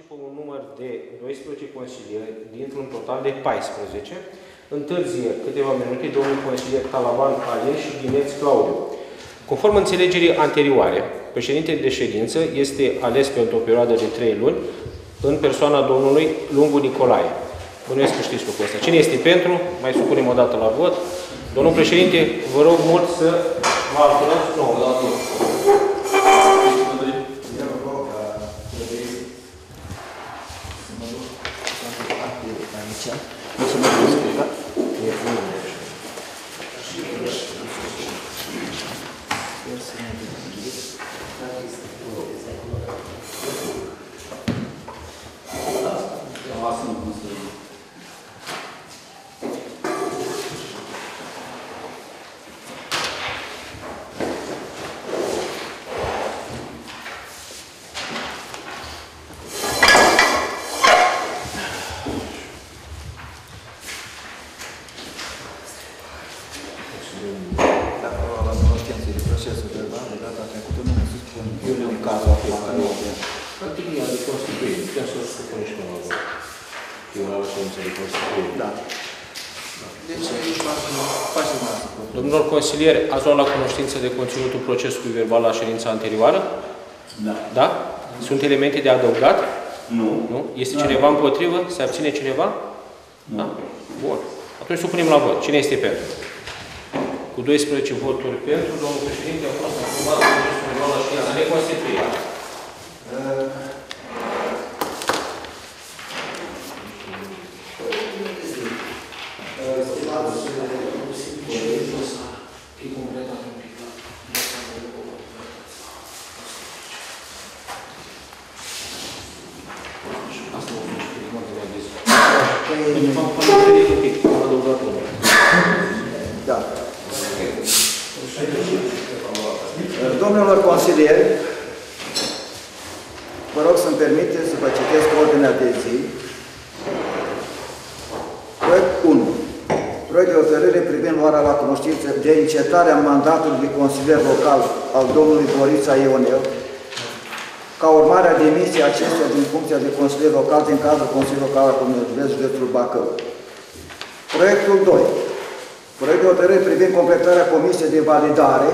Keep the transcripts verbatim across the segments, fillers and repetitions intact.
participă un număr de doisprezece consilieri dintr-un total de paisprezece. Întârzie câteva minute domnul consilier Talaban Alin și Ghineț Claudiu. Conform înțelegerii anterioare, președintele de ședință este ales pentru o perioadă de trei luni în persoana domnului Lungu Nicolae. Bănuiesc că știți lucrul ăsta. Cine este pentru? Mai supunem o dată la vot. Domnul președinte, vă rog mult să vă altunați nouă. Domnilor consilieri, ați luat la cunoștință de conținutul procesului verbal la ședința anterioară? Da. Da? Sunt elemente de adăugat? Nu. Nu? Este cineva împotrivă? Se abține cineva? Nu. Da? Bun. Atunci supunem la vot. Cine este pentru? Cu doisprezece voturi pentru, domnul președinte, a fost aprobat procesul verbal la ședința de constituire. Da. Domnilor consilieri, vă rog să-mi permiteți să vă citesc ordinea de zi. Proiect unu. Proiect de hotărâre privind luarea la cunoștință de încetarea mandatului de consilier local al domnului Borița Ionel, ca urmare a demisiei acestuia din funcția de consilier local din cadrul Consiliului Local al Comunității județul Bacău. Proiectul doi. Proiect de hotărâre privind completarea comisiei de validare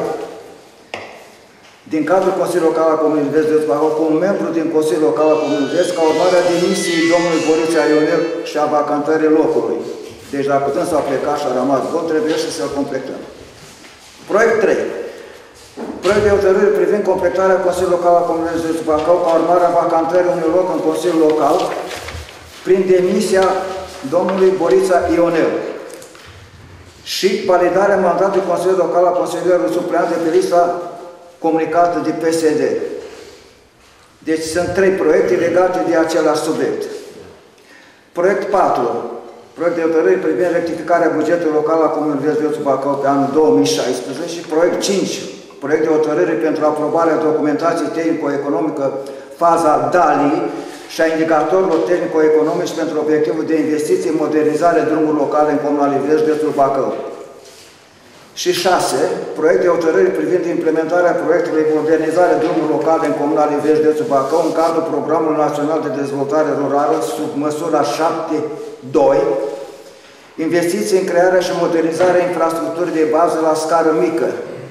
din cadrul Consiliului Local al Comunității județul Bacău cu un membru din Consiliul Local al Comunității ca urmare a demisiei domnului Borița Ionel și a vacantării locului. Deci dacă putem să a plecat și a rămas gol, trebuie și să-l completăm. Proiect trei. Proiect de hotărâre privind completarea Consiliului Local al Comunității județul Bacău ca urmare a vacantării unui loc în Consiliul Local prin demisia domnului Borița Ionel și validarea mandatului Consiliului Local al Consilierului Supleant de pe lista comunicată de P S D. Deci sunt trei proiecte legate de același subiect. Proiect patru. Proiect de hotărâre privind rectificarea bugetului local al Comunității județul Bacău pe anul două mii șaisprezece și proiect cinci. Proiect de hotărâre pentru aprobarea documentației tehnico-economică faza DALI și a indicatorilor tehnico-economici pentru obiectivul de investiție în modernizare drumuri locale în comunalități județul Bacău. Și șase. Proiect de hotărâre privind implementarea proiectului de modernizare drumuri locale în comunalități județul Bacău în cadrul Programului Național de Dezvoltare Rurală sub măsura șapte doi, investiții în crearea și modernizarea infrastructurii de bază la scară mică.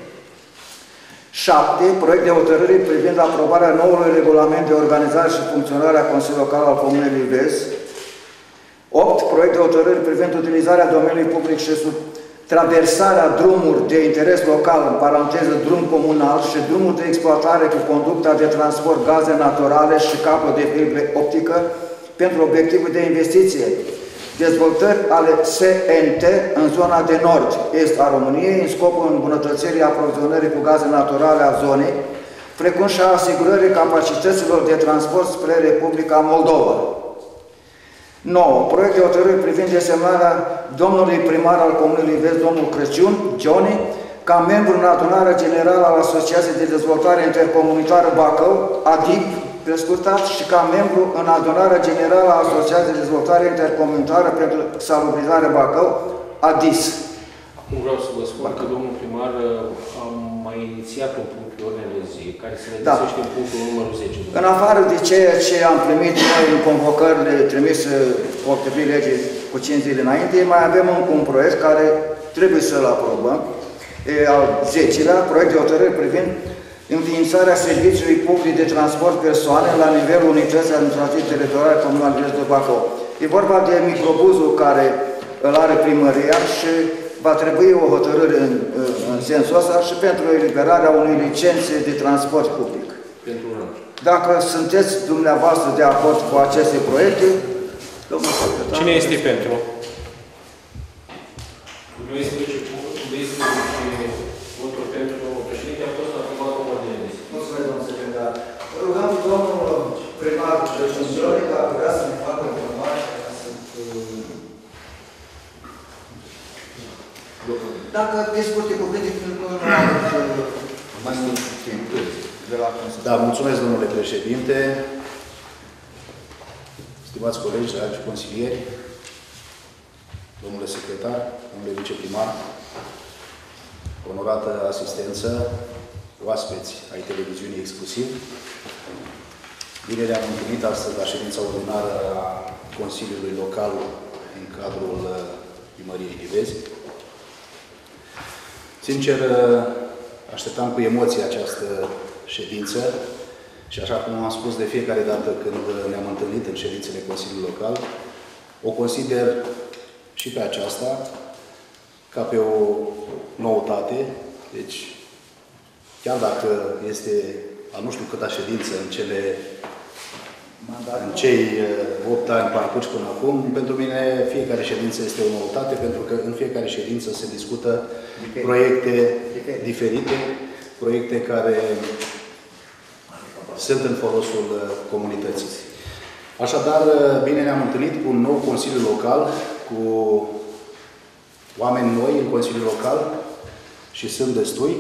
șapte. Proiect de hotărâre privind aprobarea noului regulament de organizare și funcționare a Consiliului Local al Comunei Livezi. opt. Proiect de hotărâre privind utilizarea domeniului public și sub traversarea drumuri de interes local, în paranteză drum comunal, și drumuri de exploatare cu conducta de transport gaze naturale și capăt de fibră optică pentru obiectivul de investiție. Dezvoltări ale S N T în zona de nord-est a României, în scopul îmbunătățirii aprovizionării cu gaze naturale a zonei, precum și a asigurării capacităților de transport spre Republica Moldova. nouă. Proiect de hotărâre privind desemnarea domnului primar al Comunei Livezi, domnul Crăciun, Johnny, ca membru în adunarea generală al Asociației de Dezvoltare Intercomunitară Bacău, A D I B, prescurtat, și ca membru în adunarea generală a Asociației de Dezvoltare Intercomunitară pentru Salubrizare Bacău, A D I S. Acum vreau să vă spun că domnul primar a mai inițiat un punct pe ordine de zi, care se regăsește da. în punctul numărul zece. În afară de ceea ce am primit noi în convocările trimise potrivit legii cu cinci zile înainte, mai avem încă un proiect care trebuie să-l aprobăm. E al zecelea, proiect de hotărâre privind înființarea serviciului public de transport persoane la nivelul unității administrative teritoriale comunale de Bacău. E vorba de microbuzul care îl are primăria și va trebui o hotărâre în, în sensul ăsta și pentru eliberarea unei licențe de transport public. Pentru un an. Dacă sunteți dumneavoastră de acord cu aceste proiecte, domnul secretar... Cine este pentru? doisprezece voturi pentru domnul președinte, a fost aprobat o ordine de zi. Mulțumesc, domnul secretar. Rugăm domnul primar Crăciunțiori dacă vrea să ne facă informare. Dacă pe scurte cuvinte, pentru că nu am mai mult timp de la Consiliu. Da, mulțumesc, domnule președinte, stimați colegi, dragi consilieri, domnule secretar, domnule viceprimar, onorată asistență, oaspeți ai televiziunii exclusiv. Bine ne-am întâlnit astăzi la ședința ordinară a Consiliului Local în cadrul Primăriei Livezi. Sincer, așteptam cu emoție această ședință și așa cum am spus de fiecare dată când ne-am întâlnit în ședințele Consiliului Local, o consider și pe aceasta ca pe o noutate. Deci, chiar dacă este a nu știu câta ședință în cele în cei opt ani parcurși până acum, pentru mine fiecare ședință este o noutate, pentru că în fiecare ședință se discută diferite. proiecte diferite. diferite, proiecte care sunt în folosul comunității. Așadar, bine ne-am întâlnit cu un nou Consiliu Local, cu oameni noi în Consiliul Local și sunt destui.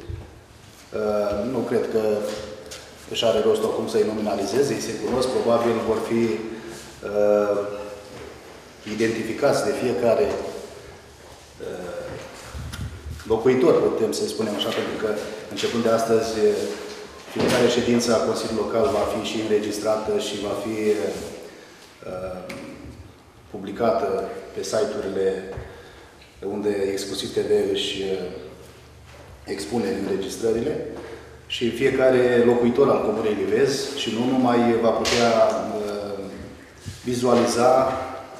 Nu cred că își are rost acum să-i nominalizeze, îi se cunosc, probabil vor fi uh, identificați de fiecare uh, locuitor, putem să spunem așa, pentru că începând de astăzi, fiecare ședință a Consiliului Local va fi și înregistrată și va fi uh, publicată pe site-urile unde exclusiv T V își uh, expune înregistrările. Și fiecare locuitor al Comunei Livezi și nu numai va putea uh, vizualiza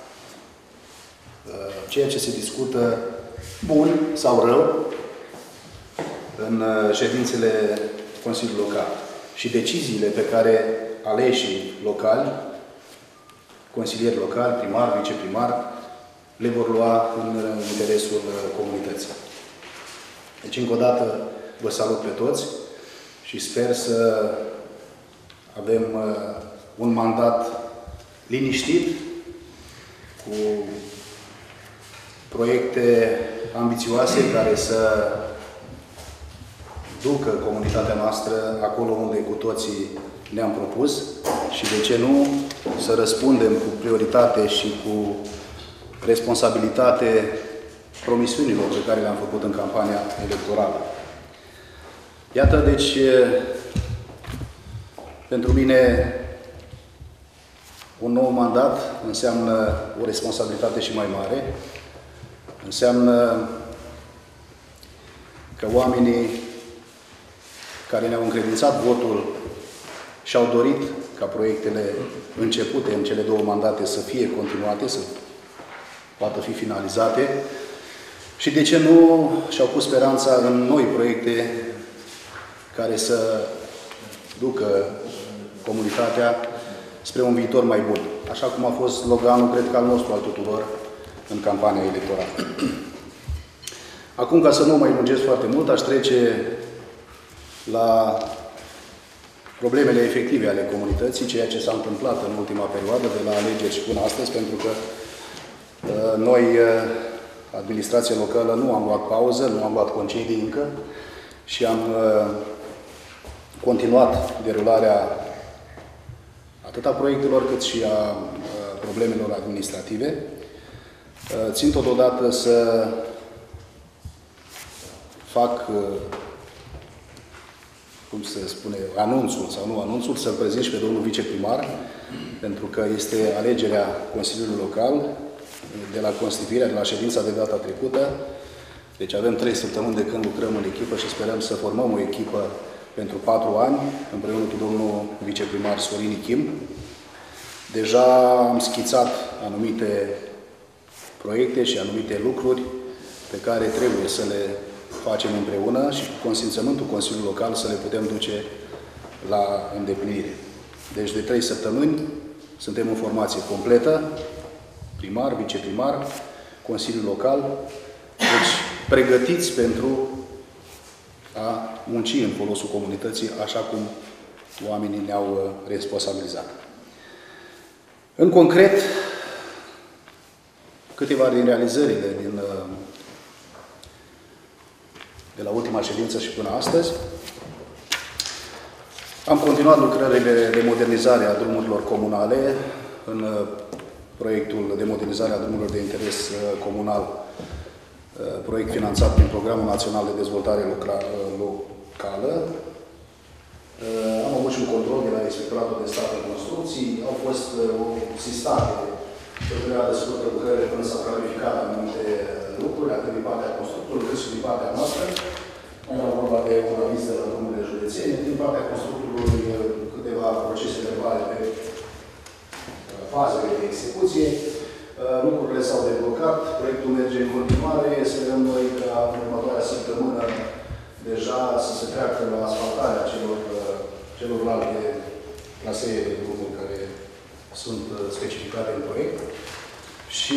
uh, ceea ce se discută, bun sau rău, în uh, ședințele Consiliului Local. Și deciziile pe care aleșii locali, consilieri locali, primar, viceprimar, le vor lua în interesul comunității. Deci, încă o dată, vă salut pe toți și sper să avem uh, un mandat liniștit, cu proiecte ambițioase care să ducă comunitatea noastră acolo unde cu toții ne-am propus și, de ce nu, să răspundem cu prioritate și cu responsabilitate promisiunilor pe care le-am făcut în campania electorală. Iată, deci, pentru mine, un nou mandat înseamnă o responsabilitate și mai mare. Înseamnă că oamenii care ne-au încredințat votul și-au dorit ca proiectele începute în cele două mandate să fie continuate, să poată fi finalizate și, de ce nu, și-au pus speranța în noi proiecte care să ducă comunitatea spre un viitor mai bun. Așa cum a fost sloganul, cred că al nostru, al tuturor, în campania electorală. Acum, ca să nu mai lungesc foarte mult, aș trece la problemele efective ale comunității, ceea ce s-a întâmplat în ultima perioadă, de la alegeri și până astăzi, pentru că uh, noi, uh, administrația locală, nu am luat pauză, nu am luat concedii încă și am uh, continuat derularea atât a proiectelor, cât și a uh, problemelor administrative. Uh, țin totodată să fac, cum se spune, anunțul sau nu anunțul, să-l prezint și pe domnul viceprimar, pentru că este alegerea Consiliului Local de la constituirea, de la ședința de data trecută. Deci avem trei săptămâni de când lucrăm în echipă și sperăm să formăm o echipă pentru patru ani, împreună cu domnul viceprimar Sorin Ichim. Deja am schițat anumite proiecte și anumite lucruri pe care trebuie să le facem împreună și cu consimțământul Consiliului Local să le putem duce la îndeplinire. Deci de trei săptămâni suntem în formație completă, primar, viceprimar, Consiliul Local, deci pregătiți pentru a munci în folosul comunității, așa cum oamenii ne-au responsabilizat. În concret, câteva din realizările din, de la ultima ședință și până astăzi. Am continuat lucrările de modernizare a drumurilor comunale în proiectul de modernizare a drumurilor de interes comunal, proiect finanțat prin Programul Național de Dezvoltare Locală. Am avut și un control de la Inspectoratul de Stat în Construcții. Au fost sistate pe o perioadă scurtă lucrările până s-au clarificat anumite lucruri, atât din partea constructorului, cât și din partea noastră. Era vorba de un aviz de la drumurile județene, din partea constructorului câteva procese verbale pe fazele de execuție. Lucrurile s-au deblocat, proiectul merge în continuare, sperăm noi ca în următoarea săptămână deja să se treacă la asfaltarea celor, celorlalte trasee de drumuri care sunt specificate în proiect. Și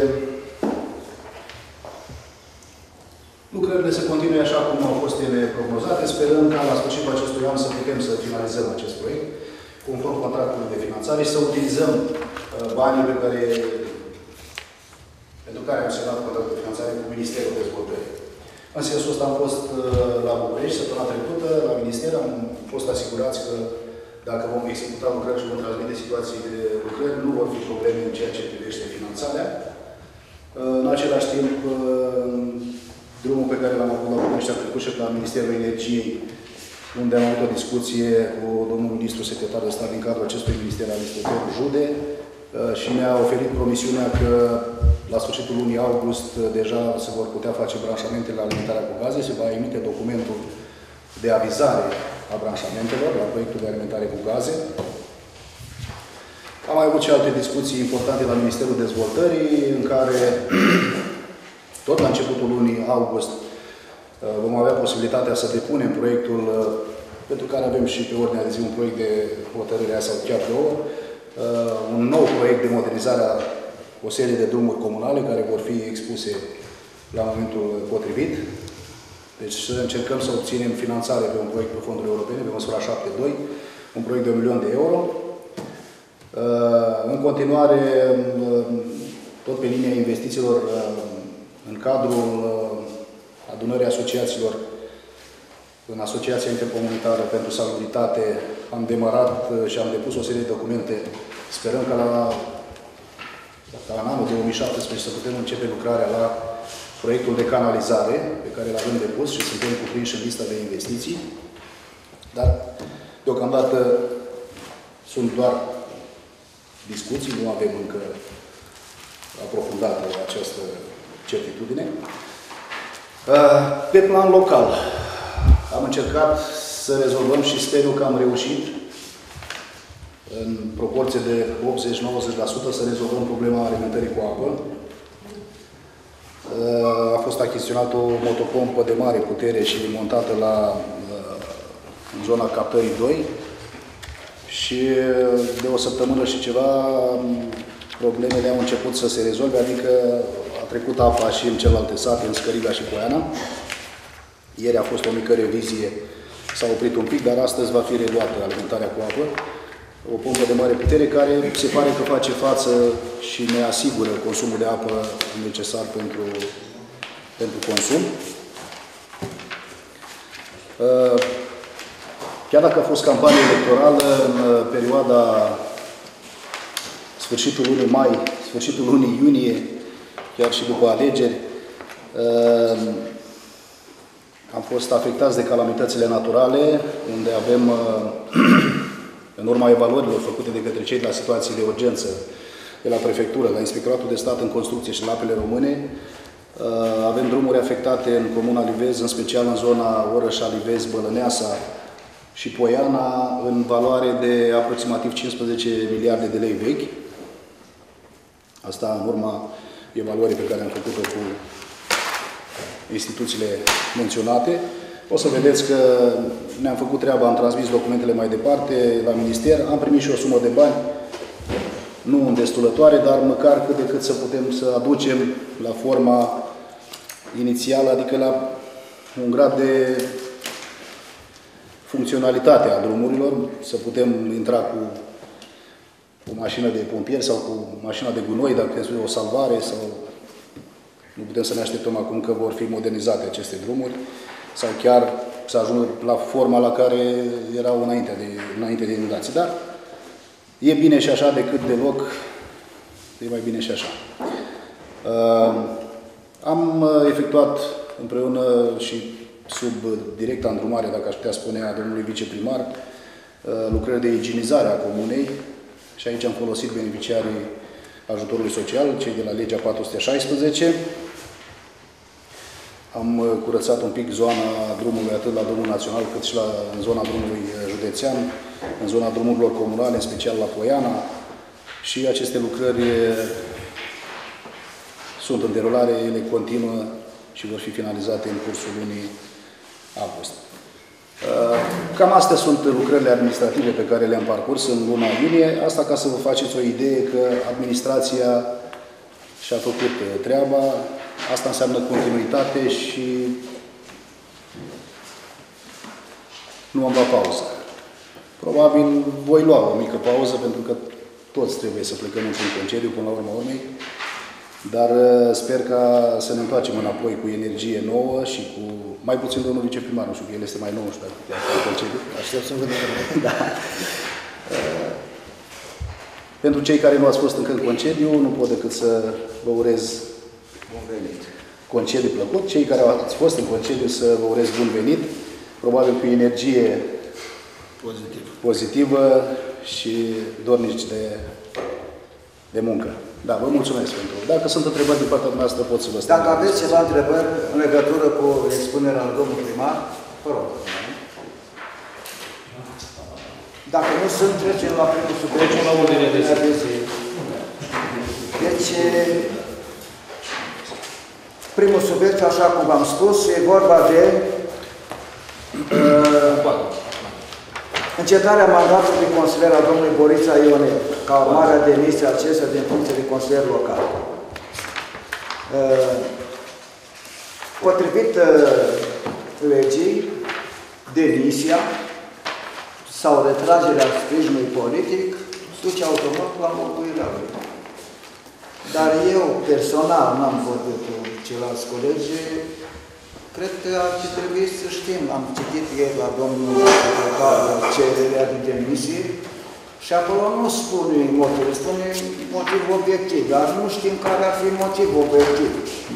lucrările se continue așa cum au fost ele prognozate. Sperăm ca la sfârșitul acestui an să putem să finalizăm acest proiect conform contractului de finanțare și să utilizăm banii pe care, pentru care am semnat contractul de finanțare cu Ministerul Dezvoltării. În sensul ăsta am fost la București săptămâna trecută, la Minister, am fost asigurați că dacă vom executa lucrări și vom transmite situații de lucrări, nu vor fi probleme în ceea ce privește finanțarea. În același timp, drumul pe care l-am avut la București a trecut și la Ministerul Energiei, unde am avut o discuție cu domnul ministru secretar de stat din cadrul acestui minister al inspectorului Jude și mi-a oferit promisiunea că la sfârșitul lunii august deja se vor putea face branșamente la alimentarea cu gaze, se va emite documentul de avizare a branșamentelor la proiectul de alimentare cu gaze. Am mai avut și alte discuții importante la Ministerul Dezvoltării, în care tot la începutul lunii august vom avea posibilitatea să depunem proiectul, pentru care avem și pe ordinea de zi un proiect de hotărâre sau chiar două, un nou proiect de modernizare a o serie de drumuri comunale care vor fi expuse la momentul potrivit. Deci să încercăm să obținem finanțare pe un proiect pe fonduri europene, pe măsura șapte doi, un proiect de un milion de euro. În continuare, tot pe linia investițiilor, în cadrul adunării asociațiilor, în Asociația Intercomunitară pentru Salubritate, am demarat și am depus o serie de documente. Sperăm că la, ca în anul două mii șaptesprezece să putem începe lucrarea la proiectul de canalizare pe care l-avem depus și suntem cuprinși în lista de investiții. Dar, deocamdată, sunt doar discuții, nu avem încă aprofundată această certitudine. Pe plan local, am încercat să rezolvăm și sper eu că am reușit în proporție de optzeci la nouăzeci la sută să rezolvăm problema alimentării cu apă. A fost achiziționată o motopompă de mare putere și montată la, în zona captării doi și de o săptămână și ceva problemele au început să se rezolve, adică a trecut apa și în celelalte sate, în Scăriga și Poiana. Ieri a fost o mică revizie, s-a oprit un pic, dar astăzi va fi reluată alimentarea cu apă. O pompă de mare putere care se pare că face față și ne asigură consumul de apă necesar pentru, pentru consum. Chiar dacă a fost campanie electorală în perioada sfârșitul lunii mai, sfârșitul lunii iunie, chiar și după alegeri, fost afectați de calamitățile naturale, unde avem, în urma evaluărilor făcute de către cei de la situații de urgență, de la Prefectură, la Inspectoratul de Stat în Construcție și la Apele Române, avem drumuri afectate în Comuna Livezi, în special în zona Orășa-Livezi, Bălăneasa și Poiana, în valoare de aproximativ cincisprezece miliarde de lei vechi. Asta în urma evaluării pe care am făcut-o cu instituțiile menționate. O să vedeți că ne-am făcut treaba, am transmis documentele mai departe la minister, am primit și o sumă de bani, nu îndestulătoare, dar măcar cât de cât să putem să aducem la forma inițială, adică la un grad de funcționalitate a drumurilor, să putem intra cu o mașină de pompieri sau cu mașina de gunoi, dacă este o salvare, sau nu putem să ne așteptăm acum că vor fi modernizate aceste drumuri, sau chiar să ajungă la forma la care erau înainte de, înainte de inundații. Dar e bine și așa decât deloc, e mai bine și așa. Uh, am efectuat împreună și sub directa îndrumare, dacă aș putea spune, a domnului viceprimar, uh, lucrări de igienizare a comunei și aici am folosit beneficiarii ajutorului social, cei de la legea patru sute șaisprezece. Am curățat un pic zona drumului, atât la drumul național, cât și la, în zona drumului județean, în zona drumurilor comunale, în special la Poiana. Și aceste lucrări sunt în derulare, ele continuă și vor fi finalizate în cursul lunii august. Cam astea sunt lucrările administrative pe care le-am parcurs în luna iunie. Asta ca să vă faceți o idee că administrația și-a făcut treaba. Asta înseamnă continuitate și nu am luat pauză. Probabil voi lua o mică pauză, pentru că toți trebuie să plecăm într-un concediu până la urma urmei, dar sper ca să ne întoarcem înapoi cu energie nouă și cu mai puțin domnul viceprimar, nu știu, că el este mai nou și dacă putea fi concediu. Aștept să vedem. Da. Pentru cei care nu ați fost încă în concediu, nu pot decât să vă urez bun venit. Concediu plăcut. Cei care ați fost în concediu, să vă urez bun venit, probabil cu energie Pozitiv. pozitivă și dornici de, de muncă. Da, vă mulțumesc pentru. Dacă sunt întrebări din partea noastră, pot să vă stau. Dacă aveți ceva întrebări în legătură cu expunerea lui domnul primar, vă rog. Dacă nu sunt, trecem la primul subiect. Trecem la ordine de zi. Deci, primul subiect, așa cum v-am spus, e vorba de uh, încetarea mandatului consilier al domnului Borița Ionel, ca urmare a demisiei acestea din funcție de consilier local. Uh, potrivit uh, legii, demisia sau retragerea sprijinului politic duce automat la înlocuirea lui. Dar eu, personal, n-am vorbit cu ceilalți colegi, cred că ar fi trebuit să știm. Am citit ieri la domnul secretar cererea de demisie și acolo nu spune motiv, spune motiv obiectiv, dar nu știm care ar fi motiv obiectiv.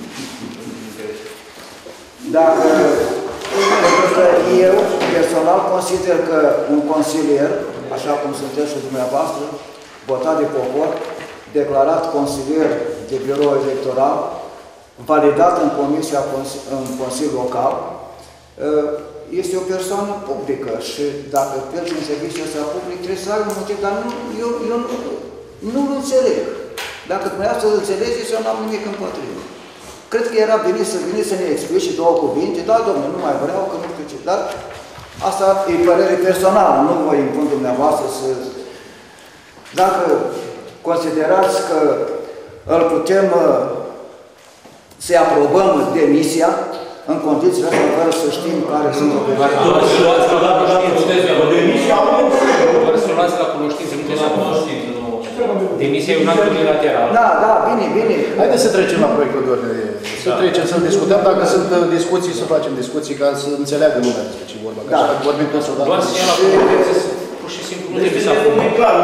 Dacă, pentru că eu, personal, consider că un consilier, așa cum sunteți și dumneavoastră, votat de popor, declarat consilier de birou electoral, validat în comisia în Consiliul Local, este o persoană publică și dacă pleci în serviciul ăsta public, trebuie să ai un motiv, dar nu, eu, eu nu, nu-l înțeleg. Dacă dumneavoastră îl înțelegeți, eu n-am nimic împotrivă. Cred că era bine să vine să ne explice două cuvinte, da, domnule, nu mai vreau, că nu știu ce, dar asta e părere personală, nu vă impun dumneavoastră să... Dacă considerați că îl putem să-i aprobăm demisia în condițiile astea, fără să știm care sunt obiectivele. Doar să luați la cunoștință. Doar să luați la cunoștință, nu trebuie la cunoștință. Demisia e un act unilateral. Da, da, bine, bine. Haideți să trecem la proiectul de ordine. Să trecem, să discutăm. Dacă sunt discuții, să facem discuții ca să înțeleagă lumea despre ce vorba. Că așa vorbim toți odată. Doar să ia la cunoștință. Pur și simplu nu trebuie să aprobăm.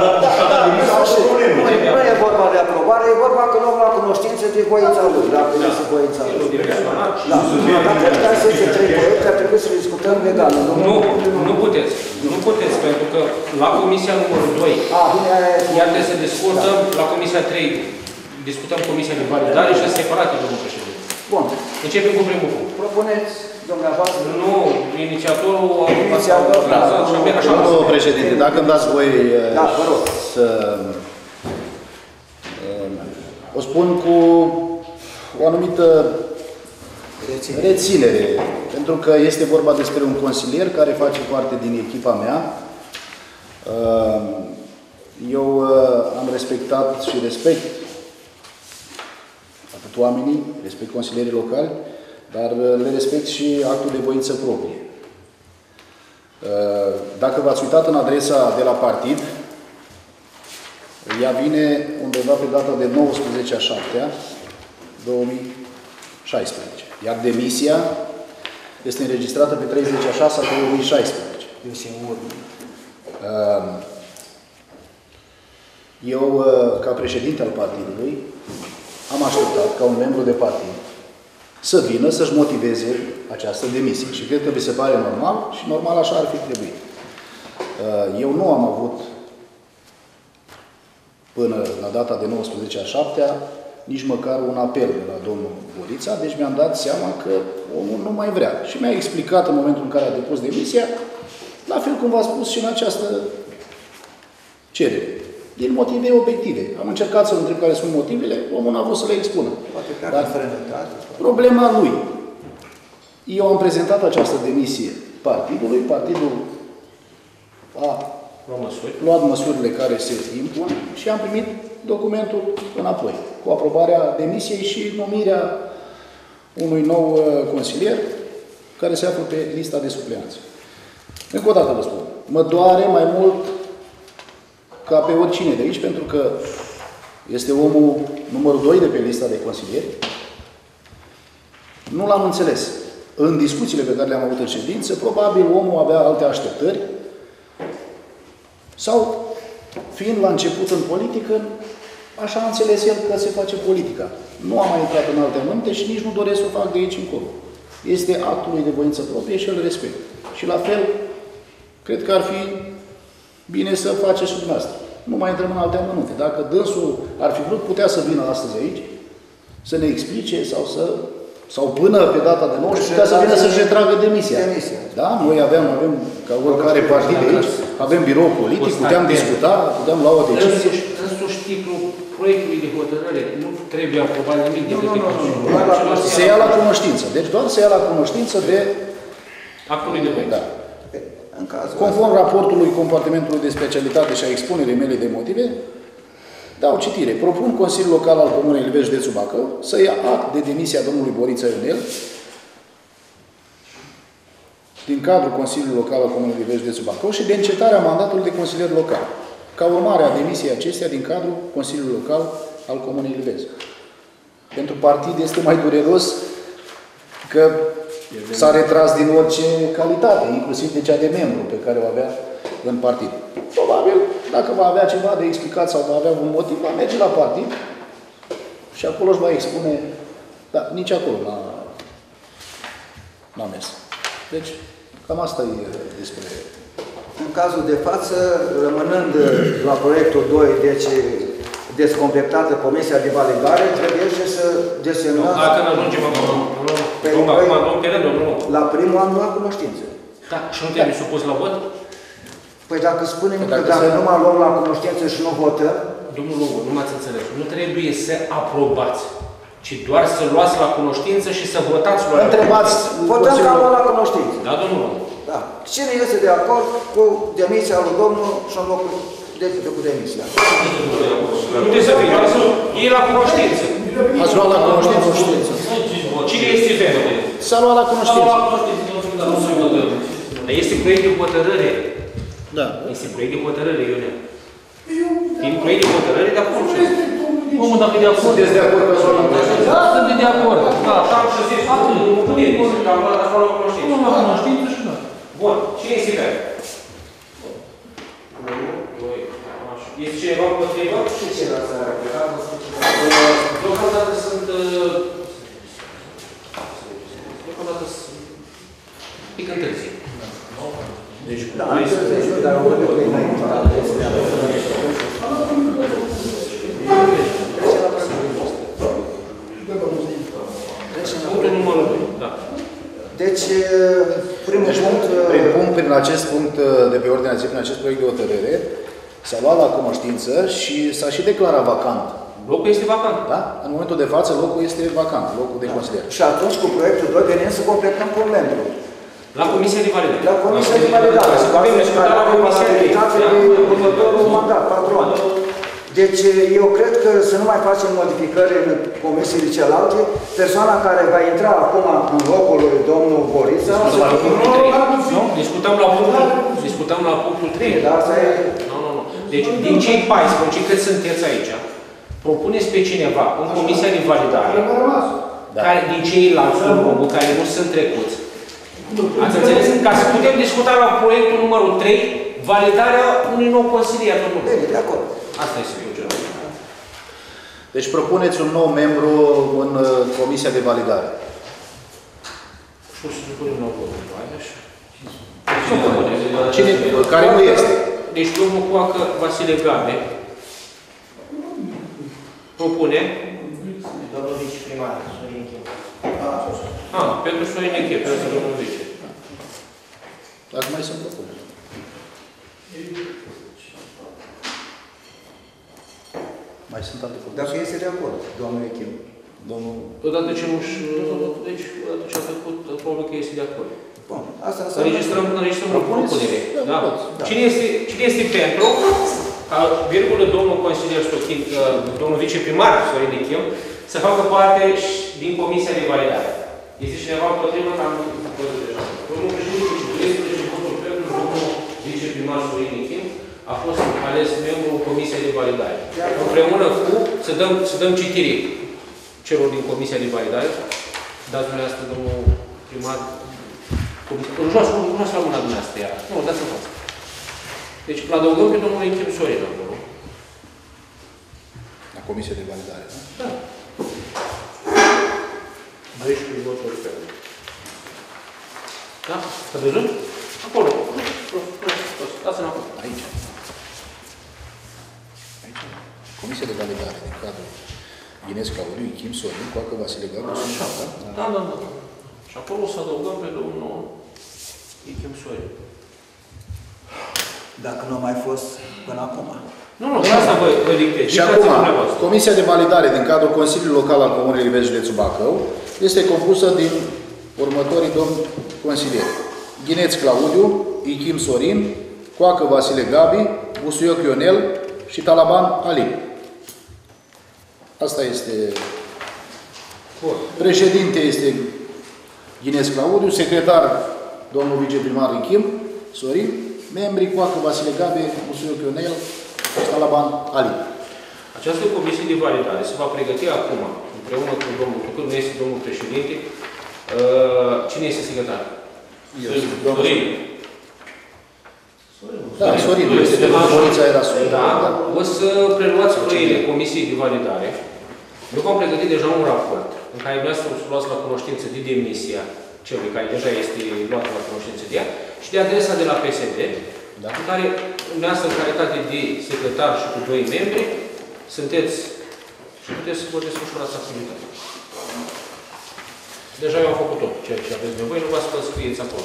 Nu e vorba de aprobare, e vorba că luăm la cunoștință de voința lui, dacă este voința lui. Da, dar cred că să se trei proiecte, ar trebui trebuie să discutăm legal. Nu, nu puteți. Nu puteți, pentru că la comisia numărul doi, A, bine, iar trebuie să discutăm la comisia trei, discutăm comisia de validare și separate, domnul președinte. Bun. Începem cu primul punct. Propuneți, dumneavoastră? Nu, inițiatorul a Inițiatorul, da, da, și abia așa. Domnul președinte, dacă îmi dați voi Da, vă rog. să o spun cu o anumită Reținere. reținere, pentru că este vorba despre un consilier care face parte din echipa mea. Eu am respectat și respect atât oamenii, respect consilierii locali, dar le respect și actul de voință proprie. Dacă v-ați uitat în adresa de la partid, ea vine undeva pe data de nouăsprezece a șaptea două mii șaisprezece. Iar demisia este înregistrată pe treizeci a șasea două mii șaisprezece. Eu singur. Eu, ca președinte al partidului, am așteptat ca un membru de partid să vină să-și motiveze această demisie. Și cred că vi se pare normal și normal așa ar fi trebuit. Eu nu am avut până la data de nouăsprezece a șaptea nici măcar un apel de la domnul Borița, deci mi-am dat seama că omul nu mai vrea. Și mi-a explicat în momentul în care a depus demisia, la fel cum v-a spus și în această cerere. Din motive obiective. Am încercat să întreb care sunt motivele, omul n-a vrut să le expună. Poate că Dar problema lui. Eu am prezentat această demisie partidului, partidul a luat măsurile care se impun și am primit documentul înapoi, cu aprobarea demisiei și numirea unui nou uh, consilier care se află pe lista de supleanți. Încă o dată vă spun, mă doare mai mult ca pe oricine de aici, pentru că este omul numărul doi de pe lista de consilieri. Nu l-am înțeles. În discuțiile pe care le-am avut în ședință, probabil omul avea alte așteptări sau, fiind la început în politică, așa a înțeles el că se face politica. Nu am mai intrat în alte amănunte și nici nu doresc să o fac de aici încolo. Este actul lui de voință proprie și îl respect. Și la fel, cred că ar fi bine să faceți și dumneavoastră. Nu mai intrăm în alte amănunte. Dacă dânsul ar fi vrut, putea să vină astăzi aici, să ne explice sau să... sau până pe data de nouăsprezece, putea să vină să-și retragă demisia. demisia. Da? Noi aveam, avem, ca oricare partid de aici, avem birou politic, puteam discuta, puteam lua o decizie. Însuși titlul proiectului de hotărâre nu trebuie aprobat nimic de către Consiliul. Se ia la cunoștință. Deci doar se ia la cunoștință de actului de voință. Conform raportului compartimentului de specialitate și a expunerii mele de motive, dau citire. Propun Consiliul Local al Comunei Ilveș, județul Bacău să ia act de demisia domnului Borița Ionel din cadrul Consiliului Local al Comunei Ilveș, județul Bacău și de încetarea mandatului de consilier local, ca urmare a demisiei acesteia din cadrul Consiliului Local al Comunei Ilveș. Pentru partid este mai dureros că s-a retras din orice calitate, inclusiv de cea de membru pe care o avea în partid. Probabil, dacă va avea ceva de explicat sau va avea un motiv, va merge la partid și acolo își va expune, dar nici acolo n-a mers. Deci, cam asta e despre... În cazul de față, rămânând la proiectul doi, deci descompletată Comisia de Validare, trebuie să desemnați... Dacă nu ajungem acolo, nu, acum luăm pe rând, nu. La primul an nu am cunoștință. Da, și nu trebuie supus la vot? Păi dacă spunem că dacă nu mă luăm la cunoștință și nu votăm... Domnul Logu, nu m-ați înțeles. Nu trebuie să aprobați, ci doar să luați la cunoștință și să votați la Întrebați, votăm că am luat la cunoștință. Da, domnul Logu. Da. Cine este de acord cu demisia lui domnul și în locul de, de cu demisia? Nu trebuie să fie, e la cunoștință. Ați luat la cunoștință? Cine este verde? S-a luat la cunoștință. Este proiect de hotărâre. Da. Este proiect de hotărâre, Ionel. Din proiect de hotărâre, dar cum ce? Omul, dacă e de acord. Sunteți de acord că s-a luat la cunoștință? Da, sunt de acord. Da, am și zis, atât, nu putem, că am luat la cunoștință. Nu la cunoștință și da. Bun, cine este verde? Este cineva împotrivă? Și ceilalți ar pleca? Deocamdată sunt... Deocamdată sunt... pic întârzie. Deci, Da, întârzie, dar o văd că e înainte. Punctul numărul doi, da. Deci, primul Deci, punct... prin, punct, prin acest punct de pe ordinea zi, prin acest proiect de hotărâre, s-a luat la cunoștință și s-a și declarat vacant. Locul este vacant. Da? În momentul de față, locul este vacant, locul de consilier. Și atunci, cu proiectul doi, venim să completăm cu un membru. La Comisia de Validare. La Comisia de Validare. Să avem discutat la Comisia de Validare de următorul mandat, patru ani. Deci, eu cred că să nu mai facem modificări în comisiile celelalte. Persoana care va intra acum în locul lui domnul Borița... Discutăm la punctul trei. Nu? Discutăm la punctul, discutăm la punctul trei. Da, asta e... Nu, nu, nu. Deci, din cei paisprezece cât sunteți aici, propuneți pe cineva în Comisia de Validare, Da. care, din ceilalți locuri care nu sunt trecuți. Ați înțeles? Ca să putem discuta la proiectul numărul trei, validarea unui nou consilier. Bine, de acord. Asta este procedura. Deci propuneți un nou membru în uh, Comisia de Validare. Și o să supunem la vot. Așa. Cine? Care nu este? Deci domnul Coacă Vasile Gabe propune Domnul viceprimar, Sorin Chim. a, pentru Sorin Eche, pentru domnul vice. Dacă mai sunt propuneri. Mai sunt alte propuneri. Dacă este de acord, domnul Echim. Domnul... Odată ce nu-și... Deci, odată ce a făcut, probabil că este de acord. Bun, asta Să înseamnă... înregistrăm, înregistrăm o propunere. Da. Da. Cine este, cine este pentru ca, virgulă, domnul consilier Stochin, domnul viceprimar Sorin Echim, să facă parte din Comisia de Validare? Este cineva împotrivă? Am văzut deja. Domnul președinte, doisprezece voturi pentru, domnul viceprimar Sorin Echim a fost ales membru în Comisia de Validare. Împreună cu, să dăm, să dăm citire celor din Comisia de Validare. Dați dumneavoastră, domnul primar, rugați, rugați la mâna dumneavoastră, iar. Nu, dați-mi față. Deci, îl adăugăm pe domnul Echim Sorin acolo. La Comisia de Validare, da? Da. doisprezece voturi pentru. Da? S-a văzut? Acolo. Dați-mi acolo. Aici. Aici. Comisia de Validare din cadrul Inescu Claudiu, Ichim Sorin, Coacă Vasile Gabe, sunt șapte. Da, da, da. Și acolo o să adăugăm pe domnul Echim Sorin. Dacă nu a mai fost până acum. Nu, nu, asta vă, vă dictez. Și acum, Comisia de Validare din cadrul Consiliului Local al Comunei Livești, județul Bacău, este compusă din următorii domni consilieri. Ghineț Claudiu, Ichim Sorin, Coacă Vasile Gabi, Busuioc Ionel și Talaban Ali. Asta este... Președinte este Ghineț Claudiu, secretar domnul viceprimar Ichim Sorin, membrii Coacă Vasile Gabi, Busuioc Ionel și Talaban Ali. Această comisie de validare se va pregăti acum, împreună cu domnul, cu când nu este domnul președinte. Uh, cine este secretar? Eu Sorin. sunt domnul Sorin. Da, Sorin, este de la Poliția era Sorin. Da, o să preluați proiectele comisiei de validare. Eu v-am pregătit deja un raport în care dumneavoastră o să luați la cunoștință de demisia celui care deja este luat la cunoștință de ea și de adresa de la P S D, da, în care dumneavoastră, în calitate de secretar și cu doi membri, sunteți și puteți să vă desfășurați activitatea. Deja eu am făcut tot ceea ce aveți nevoie, nu v-ați să scrieți acolo.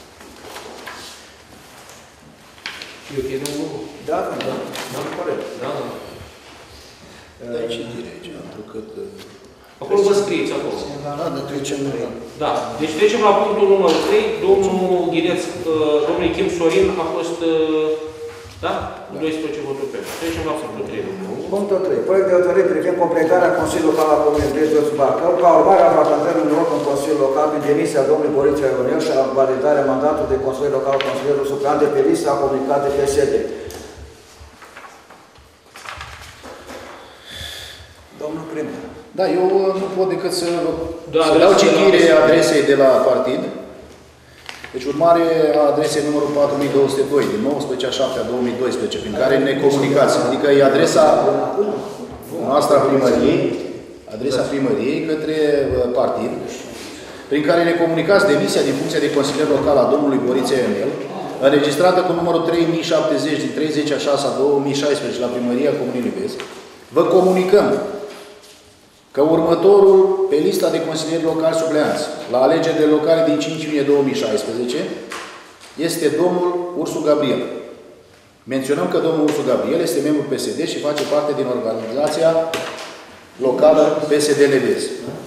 E ok, domnul? Da, da, da, corect. Da, da. Dai citire aici, întrucât... Acolo vă scrieți, acolo. Da, de trecem noi. Da. Deci trecem la punctul numărul trei. Domnul Ghineț, domnul Ichim Sorin a fost, da? doisprezece voturi pentru. Trecem la punctul trei. Punctul trei. Proiect de hotărâre privind completarea Consiliului Local al Comunei Livești, județul Bacău, ca urmare a vacantării unui loc în Consiliul Local prin demisia domnului Borița Ionel și a validarea mandatului de Consiliul Local al Consilierului Supleant de pe lista comunicată de P S D. Domnul primar. Da, eu nu pot decât să, Da, să dau citire la... adresei de la partid. Deci urmare a adresei numărul patru mii două sute doi din nouăsprezece a șapte a două mii doisprezece, prin care ne comunicați. Adică e adresa noastră a primăriei, adresa primăriei către partid. prin care ne comunicați demisia din funcția de consilier local a domnului Boriță Ionel, înregistrată cu numărul trei mii șaptezeci din treizeci a șasea două mii șaisprezece la Primăria Comunei Livez, vă comunicăm că următorul pe lista de consilieri locali supleanți la alegerile locale din cinci iunie două mii șaisprezece este domnul Ursu Gabriel. Menționăm că domnul Ursu Gabriel este membru P S D și face parte din organizația locală P S D Livez.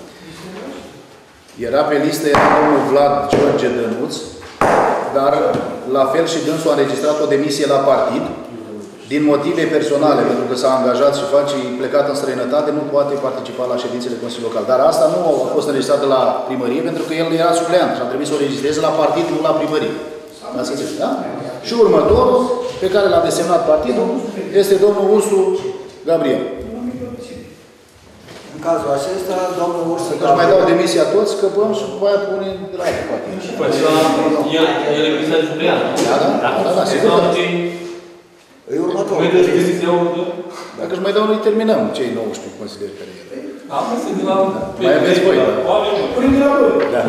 Era pe listă era domnul Vlad George Dănuț, dar la fel și dânsul a înregistrat o demisie la partid, din motive personale, pentru că s-a angajat și face plecat în străinătate, nu poate participa la ședințele Consiliului Local. Dar asta nu a fost înregistrată la primărie, pentru că el era supleant și a trebuit să o registreze la partid, nu la primărie. Ați înțeles, da? Și următorul, pe care l-a desemnat partidul, este domnul Ursu Gabriel. În cazul acesta, domnul Ursu Gabriel... Dacă mai dau demisia toți, scăpăm și după aia pune de la alte partid. Păi, el e lista de supleant. Da, da? Da, da, da, sigur că... E următorul. Dacă își mai dau, noi terminăm cei nouăsprezece consilieri care e. Am să de la... Mai aveți voi, da? Da.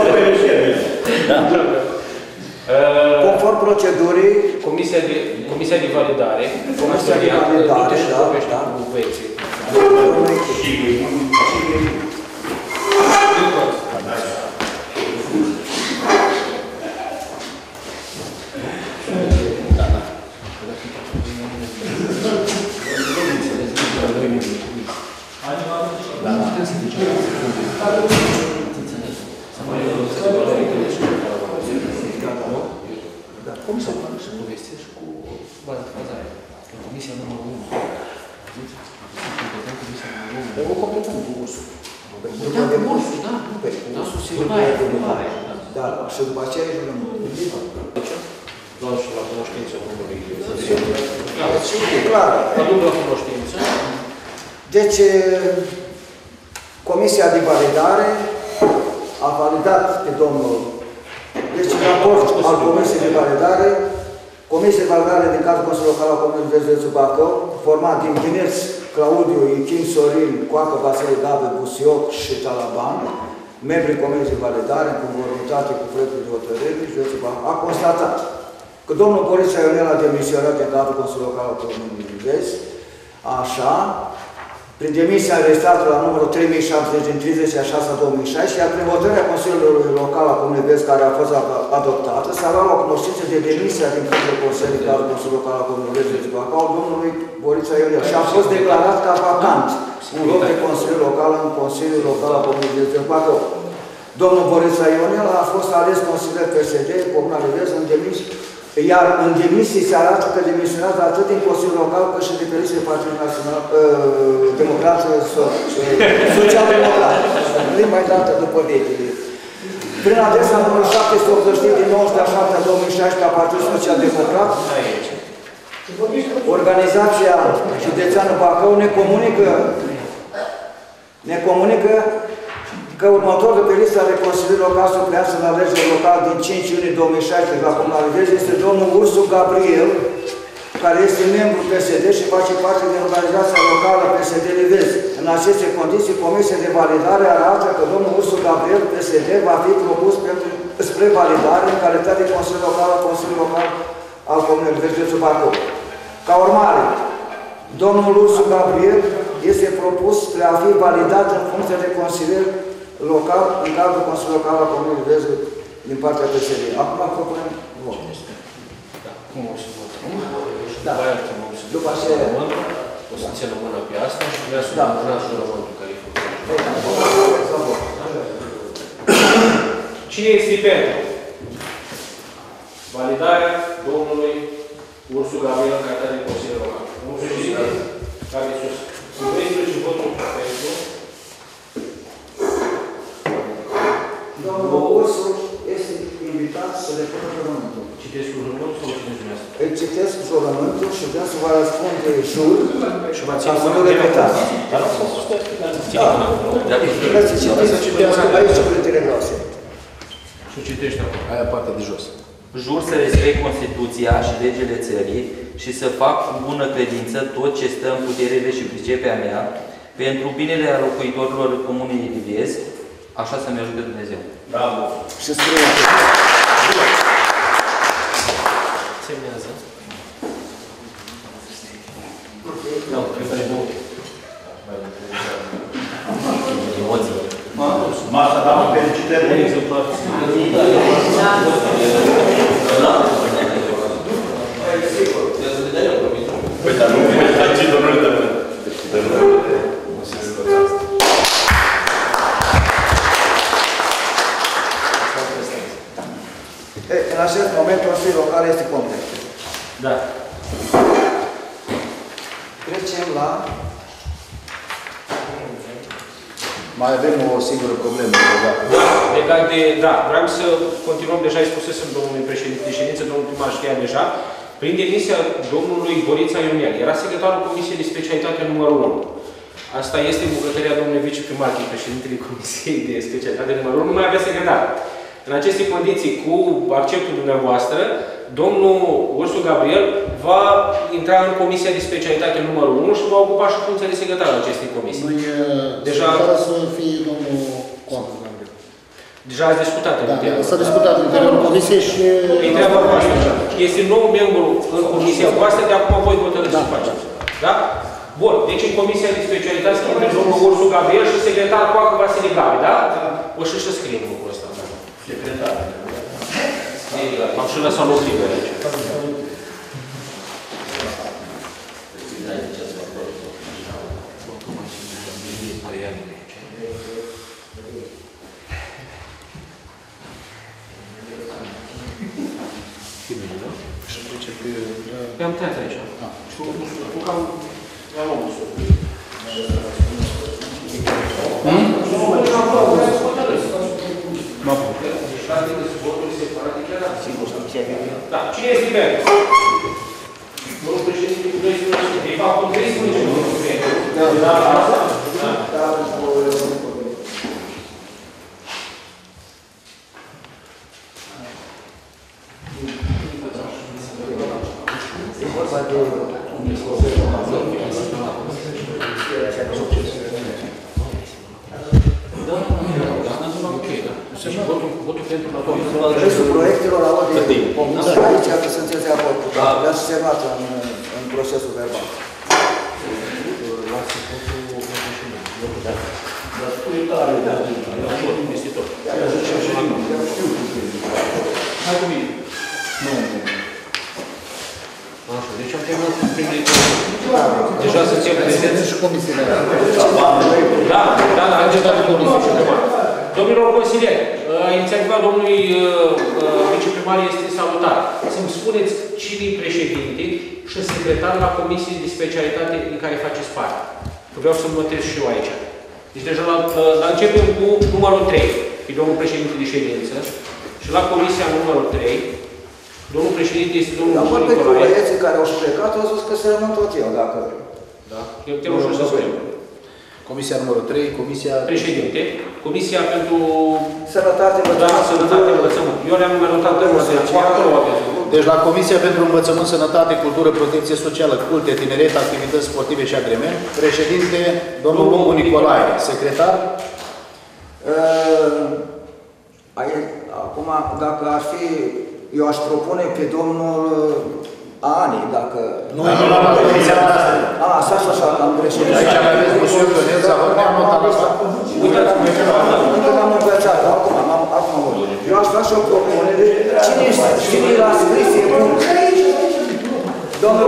Da. Conform procedurii, Comisia de, comisia de validare, Comisia de validare, da, da. Comisia numărul unu. O completăm cu ursul. Da, cu ursul, da. Da, da, și după aceea e luăm și la cunoștință numărul. E clar. La dublă cunoștință. Deci, Comisia de validare a validat pe domnul. Deci, în raport al Comisiei de validare, Comisia de validare din cadrul Consiliului Local al Comunei de Județul Bacău, format din Ghineț, Claudiu, Ichim, Sorin, Coacă, Vasile, David, Busioc și Talaban, membrii Comisiei de validare, în conformitate cu proiectul de hotărâre, Județul Bacău, a constatat că domnul Boriță Ionel a demisionat din cadrul Consiliului Local al Comunei de Județ, așa, prin demisia înregistrată la numărul trei mii șaptezeci din treizeci a șasea două mii șaisprezece, iar prin hotărârea Consiliului Local al Comunei de Județ, care a fost adoptată, s-a luat la cunoștință de demisia din cadrul Consiliului Local al Comunei de Județ Bacău, domnului Boriță Ionel, și a fost declarat ca vacant un loc de Consiliul Local în Consiliul Local al Comunei de Județ Bacău. Domnul Boriță Ionel a fost ales consilier P S D, Comuna Livez, în demisie, iar în demisie se arată că demisionează atât din Consiliul Local, cât și de pe liste Partidului Național Democrat Social-Democrat. Nu mai dată după vechile. Prin adresa numărul șapte sute optzeci din nouăsprezece a șaptea două mii șaisprezece a Partidului Social-Democrat, Organizația Județeană Bacău ne comunică ne comunică că următorul pe lista de consilieri locali supleanți în alegerile locale din cinci iunie două mii șaisprezece la Comuna Livez este domnul Ursu Gabriel, care este membru P S D și face parte din organizația locală P S D Livez. În aceste condiții, Comisia de validare arată că domnul Ursu Gabriel, P S D, va fi propus pentru, spre validare în calitate de consilier local al Consiliului Local al Comunei Livez, județul Bacău. Ca urmare, domnul Ursu Gabriel este propus spre a fi validat în funcție de consilier local, în cadrul Consiliului Local al Comunei Livez din partea P S D. Acum propunem vot. Da, cum o să votăm? Da. După aceea... O să țină mâna pe asta și vrea să mâna și rământul care e făcut. Cine este pentru validarea domnului Ursu Gabriel în calitate de consilier local? Nu susține? Care sus? doisprezece voturi pentru. Domnul Ursu este invitat să le pună jurământul. Citesc jurământul sau citesc dumneavoastră? Îi citesc jurământul și dânsul va răspunde jur și va ca să nu repetați. Da. Vreți să citească aici cuvintele groase. Și o citești acum. Aia partea de jos. Jur să respect Constituția și legile țării și să fac cu bună credință tot ce stă în puterile și priceperea mea pentru binele a locuitorilor Comunei Livez, Așa să-mi ajute Dumnezeu. Bravo! Și scrie. Semnează. Nu, cred că nu. Emoții. Masa, da, felicitări. Un exemplar. Păi, dar nu mai face domnule Dămân. În acest moment, Consiliul Local este complet. Da. Trecem la... Mai avem o singură problemă. Da. Legat de, da, vreau să continuăm, deja îi spusesem domnului președinte de ședință, domnul primar știa deja, prin demisia domnului Borița Ionel, era secretarul Comisiei de Specialitate numărul unu. Asta este bucătăria domnului viceprimar, că e președintele Comisiei de Specialitate numărul unu, nu mai avea secretar. În aceste condiții, cu acceptul dumneavoastră, domnul Ursu Gabriel va intra în Comisia de Specialitate numărul unu și va ocupa și funcția de secretar al acestei comisii. Nu e deja să fie domnul Contul Gabriel. Deja ați discutat în Da, interiorul. s-a discutat în interiorul comisiei și... E treaba voastră. Este nou membru în comisia voastră, de acum voi hotărâți Da. să faceți. Da? Bun. Deci în Comisia de Specialitate scrie domnul Ursu Gabriel și secretar Coacă Vasile Gabi, da? O și să scriem lucrul ăsta. Secretar. M-am și lăsat loc liber aici. I-am tăiat aici. Cu cam... la locul său. Da, cine este pentru? Domnul președinte cu doisprezece. De fapt, cu treisprezece nu este pentru. Da, da, da. Restul proiectelor la ordine de comisie, aici că sunteți de acord. Le-ați semnat în, în procesul verbal. Hai cu mine. Nu. Așa, deci am terminat cu primele deja să ținem prezență și comisiile. Da, da, da, am cetat de comisie. Domnilor consilieri, inițiativa domnului viceprimar este salutar. Să-mi spuneți cine e președinte și secretar la comisie de specialitate în care faceți parte. Vreau să-mi notez și eu aici. Deci deja la, la începem cu numărul trei, e domnul președinte de ședință, și la comisia numărul trei, domnul președinte este domnul Dar Nicolae. pe cu băieții care au plecat au zis că se rămân tot eu, dacă... Da? Eu te rog să spun. Comisia numărul trei, Comisia... Președinte, Comisia pentru... Sănătate, învățământ. Da, sănătate, învățământ. Eu le-am numerotat în Deci la Comisia pentru Învățământ, Sănătate, Cultură, Protecție Socială, Culte, Tineret, Activități Sportive și Agrement, președinte, domnul Lungu Nicolae, secretar. Uh, acum, dacă ar fi, eu aș propune pe domnul Ani, dacă... Nu, nu, nu, nu, Comisia noastră. A, așa și așa, am greșit. Aici aveți Monsieur Ionel, Zahor, ne-am notat la asta. Uitați, încă n-am învățat, acum, acum mă uit. Eu aș face o propunere. Cine l-a scris e bun? Domnul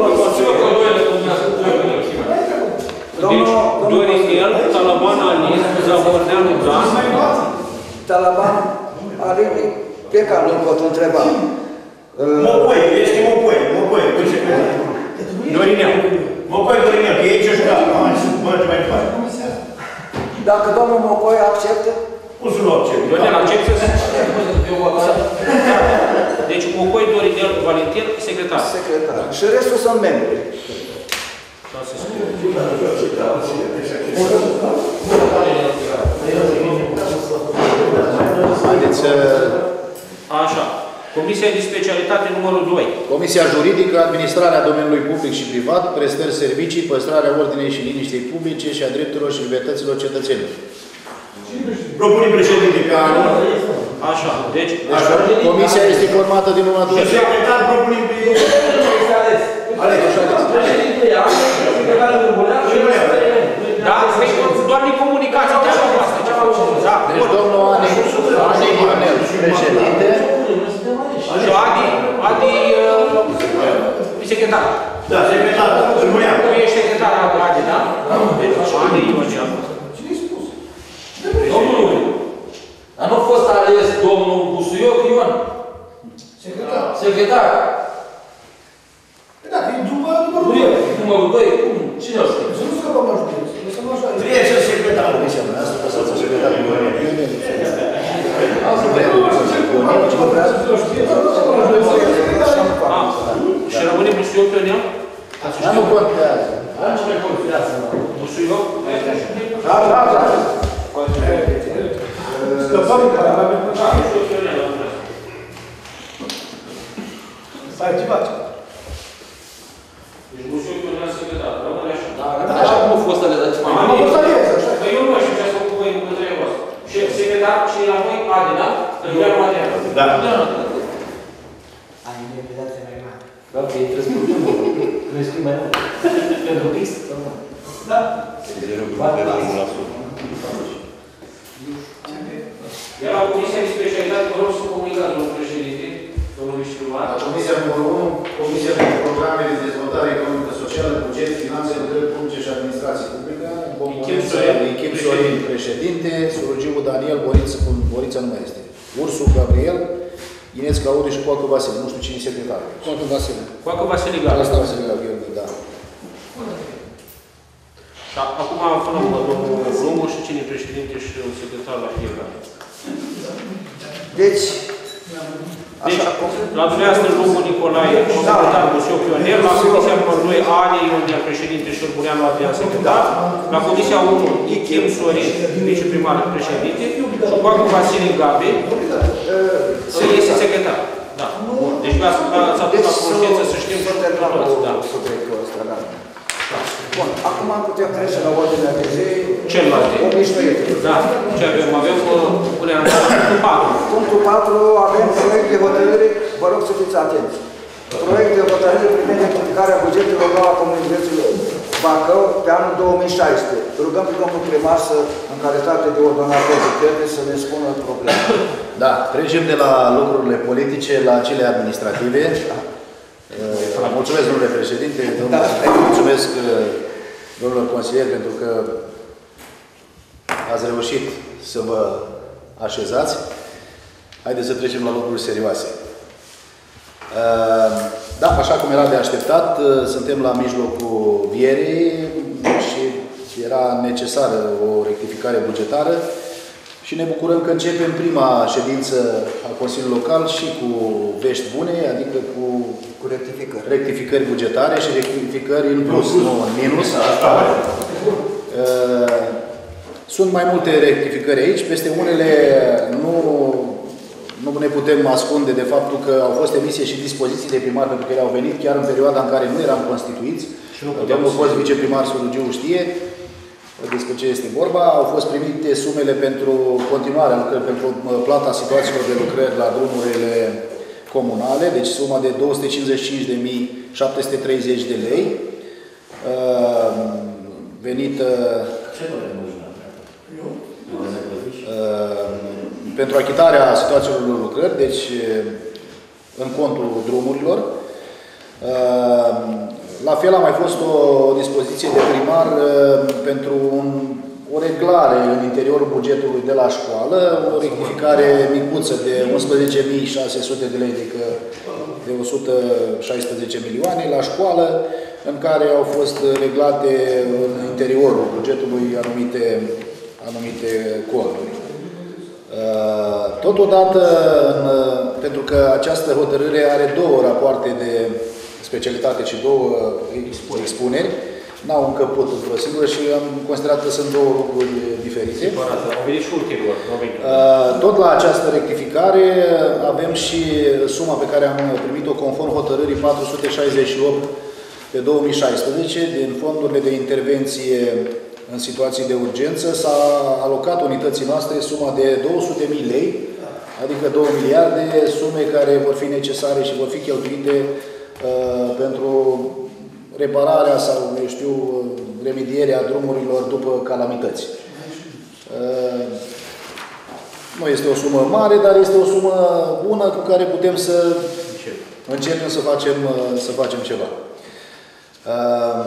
Domnul Dorinel, Talaban Alin, Zavorneanu Dan. Talaban Alin, pe care nu pot întreba. Mopoi, este Mopoi, Mopoi, cum se crede? Dorinel. Mopoi, Dorinel, că e aici și gata, merge mai departe. Dacă domnul Mopoi acceptă? Cum să nu accepte? Dorinel, acceptă să... Deci, Mopoi, Dorinel, Valentin, secretar. Secretar. Și restul sunt membri. Haideți să... Așa. Comisia de specialitate numărul doi. Comisia Juridică, Administrarea domeniului public și privat, prestări servicii, păstrarea ordinei și liniștei publice și a drepturilor și libertăților cetățenilor. Propunem președinte pe anul. Așa, deci... Așa, comisia este formată din următoare. Și secretar propunem pe... Alex, așa de președinte, secretarul Urbulean și da, doar din comunicație, de așa voastră, ceva da. Deci domnul Ani Ionel, președinte. Și Adi, Adi, secretar. Da, secretar, Urbulean. Tu ești secretar, Adi, da? Deci Adi Ionel. Cine-i spus? Domnul, dar nu a fost ales domnul Busuioc, Ion? Secretar. Secretar. Da, e după Nu e, numărul doi, cum? Cine o știe? Să nu scăpăm la județ. Trebuie să secretar. Comisia noastră, că să secretar cu Ionel. Și rămâne Busuioc pe Ionel? Dar nu contează. Busuioc? Da, da, da. Scăpăm de la mea. Stai, ce faci? Deci Busuioc pe Ionel secretar, rămâne așa. Așa cum a fost ales, dar ce mai Am bine? fost ales, așa. Păi eu nu știu ce ați făcut voi în către voastră. Și secretar, cine la voi? Adi, da? Îl Adi. Da. Ai interpretație mai mare. Da, că e trebuie să spun. Nu scrii mai mult. Pentru X sau nu? Da. Iar la Comisia de Specialitate, vă rog să comunicați, domnul președinte, domnul viceprimar. Comisia numărul unu, Comisia pentru Programe de Dezvoltare Economică Socială, Buget, Finanțe, Lucrări Publice și Administrație Publică, Ichim Sorin, președinte, Surugiu Daniel, Boriță, Borița nu mai este, Ursu Gabriel, Ines Claudiu și Coacă Vasile, nu știu cine e secretar. Coacă Vasile. Coacă Vasile Gabriel. Asta Vasile Gabriel, da. Da, acum aflăm domnul Lungu și cine e președinte și secretar la fiecare. Deci, Deci, la dumneavoastră Lungu Nicolae, secretar Busuioc Ionel, la Comisia numărul doi, Adi Ionel, președinte și Urbuleanu Adrian, secretar, la Comisia unu, Ichim Sorin, viceprimar președinte, și Coacă Vasile Gabi, este secretar. Da. Deci v-ați adus la cunoștință să știm să terminăm toți. subiectul ăsta, da. Bun, acum putem trece la ordinea de zi. Celelalte. Obișnuit. Da. Ce avem? Avem punerea în punctul patru. Punctul patru, avem proiect de hotărâre, vă rog să fiți atenți. Proiect de hotărâre privind rectificarea bugetului local a comunității Bacău pe anul două mii șaisprezece. Rugăm pe domnul primar să, în calitate de ordonator de credite, să ne spună problema. Da, trecem de la lucrurile politice la cele administrative. Mulțumesc, domnule președinte, domnule, mulțumesc domnilor consilieri pentru că ați reușit să vă așezați. Haideți să trecem la lucruri serioase. Da, așa cum era de așteptat, suntem la mijlocul vierii și era necesară o rectificare bugetară și ne bucurăm că începem prima ședință a Consiliului Local și cu vești bune, adică cu, cu rectificări. rectificări bugetare și rectificări în plus, nu în minus. Sunt mai multe rectificări aici, peste unele nu, nu ne putem ascunde de faptul că au fost emise și dispoziții de primar, pentru că ele au venit chiar în perioada în care nu eram constituiți. Domnul fost viceprimar Surugiu știe despre ce este vorba. Au fost primite sumele pentru continuarea lucrării, pentru plata situațiilor de lucrări la drumurile comunale, deci suma de două sute cincizeci și cinci de mii șapte sute treizeci de lei, venită pentru achitarea situațiilor de lucrări, deci în contul drumurilor. La fel a mai fost o dispoziție de primar pentru un, o reglare în interiorul bugetului de la școală, o rectificare micuță de unsprezece mii șase sute de lei, adică de o sută șaisprezece milioane la școală, în care au fost reglate în interiorul bugetului anumite, anumite conturi. Totodată, pentru că această hotărâre are două rapoarte de specialitate și două expuneri, n-au încăput într-o singură și am considerat că sunt două lucruri diferite. Au venit și ulterior. Tot la această rectificare avem și suma pe care am primit-o conform hotărârii patru sute șaizeci și opt pe două mii șaisprezece din fondurile de intervenție în situații de urgență, s-a alocat unității noastre suma de două sute de mii lei, adică două miliarde, sume care vor fi necesare și vor fi cheltuite uh, pentru repararea sau, eu știu, remedierea drumurilor după calamități. Uh, nu este o sumă mare, dar este o sumă bună cu care putem să începem să facem, să facem ceva. Uh,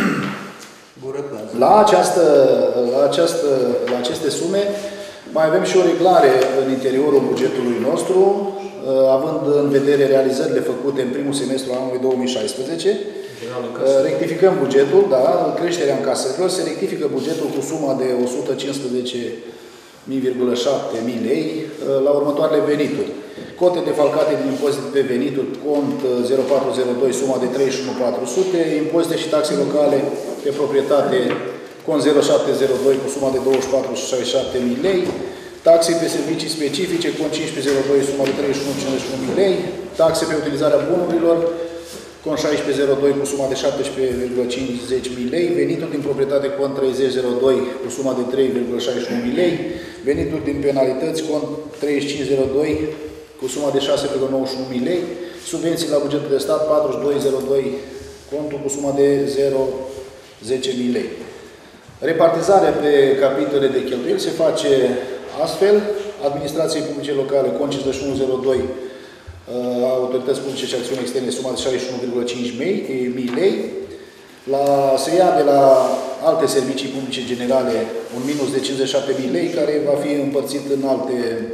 La, această, la, această, la aceste sume mai avem și o reglare în interiorul bugetului nostru, având în vedere realizările făcute în primul semestru anului două mii șaisprezece. Rectificăm bugetul, da, creșterea încasărilor, se rectifică bugetul cu suma de o sută cincisprezece virgulă șapte mii lei la următoarele venituri. Cote defalcate din impozite pe venituri, cont zero patru zero doi, suma de treizeci și unu mii patru sute, impozite și taxe locale pe proprietate, cont zero șapte zero doi, cu suma de douăzeci și patru și șaizeci și șapte mii lei, taxe pe servicii specifice, cont cincisprezece zero doi, suma de treizeci și unu virgulă cincizeci și unu mii lei, taxe pe utilizarea bunurilor, cont șaisprezece zero doi, cu suma de șaptesprezece virgulă cincizeci mii lei, venituri din proprietate, cont treizeci zero doi, cu suma de trei virgulă șaizeci și unu mii lei, venituri din penalități, cont treizeci și cinci zero doi, cu suma de șase virgulă nouăzeci și unu mii lei, subvenții la bugetul de stat patruzeci și doi zero doi, contul cu suma de zero virgulă zece mii lei. Repartizarea pe capitole de cheltuieli se face astfel: administrației publice locale, cont cincizeci și unu zero doi, autorități publice și acțiuni externe, suma de șaizeci și unu virgulă cinci mii lei. La, se ia de la alte servicii publice generale un minus de cincizeci și șapte mii lei, care va fi împărțit în alte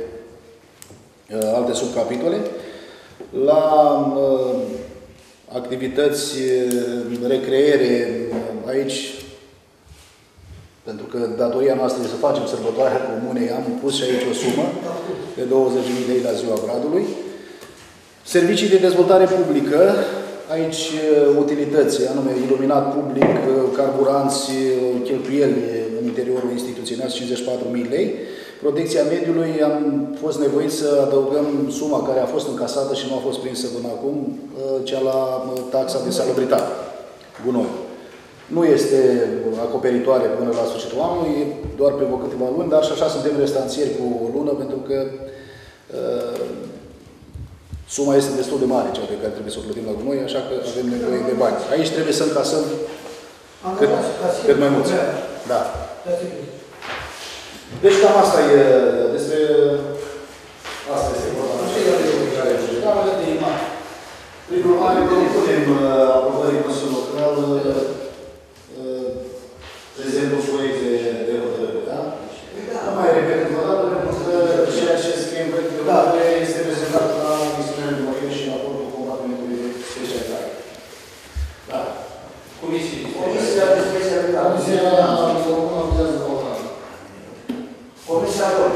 alte subcapitole. La uh, activități, uh, recreere, uh, aici, pentru că datoria noastră este să facem sărbătoarea comunei, am pus și aici o sumă de douăzeci de mii lei la ziua Bradului. Servicii de dezvoltare publică, aici uh, utilități, anume iluminat public, uh, carburanți, uh, cheltuieli în interiorul instituțional, cincizeci și patru mii lei. Protecția mediului, am fost nevoit să adăugăm suma care a fost încasată și nu a fost prinsă până acum, cea la taxa de salubritate, gunoi. Nu este acoperitoare până la sfârșitul anului, doar pe câteva luni, dar și așa suntem restanțieri cu o lună, pentru că uh, suma este destul de mare, cea pe care trebuie să o plătim la gunoi, așa că avem nevoie de bani. Aici trebuie să încasăm cât, cât mai mulți. Da. Deci cam asta e despre... Asta este vorba. Prin urmare, propunem aprobării Consiliului Local prezentul proiecte de hotărâre, da? Nu mai repet încă o dată, pentru că ceea ce scrie în proiectul de hotărâre este prezentat la misiunea de motiv și raportul compartimentului de specialitate. Da. Comisie. Comisia de specialitate. Comisia de Comisia doi.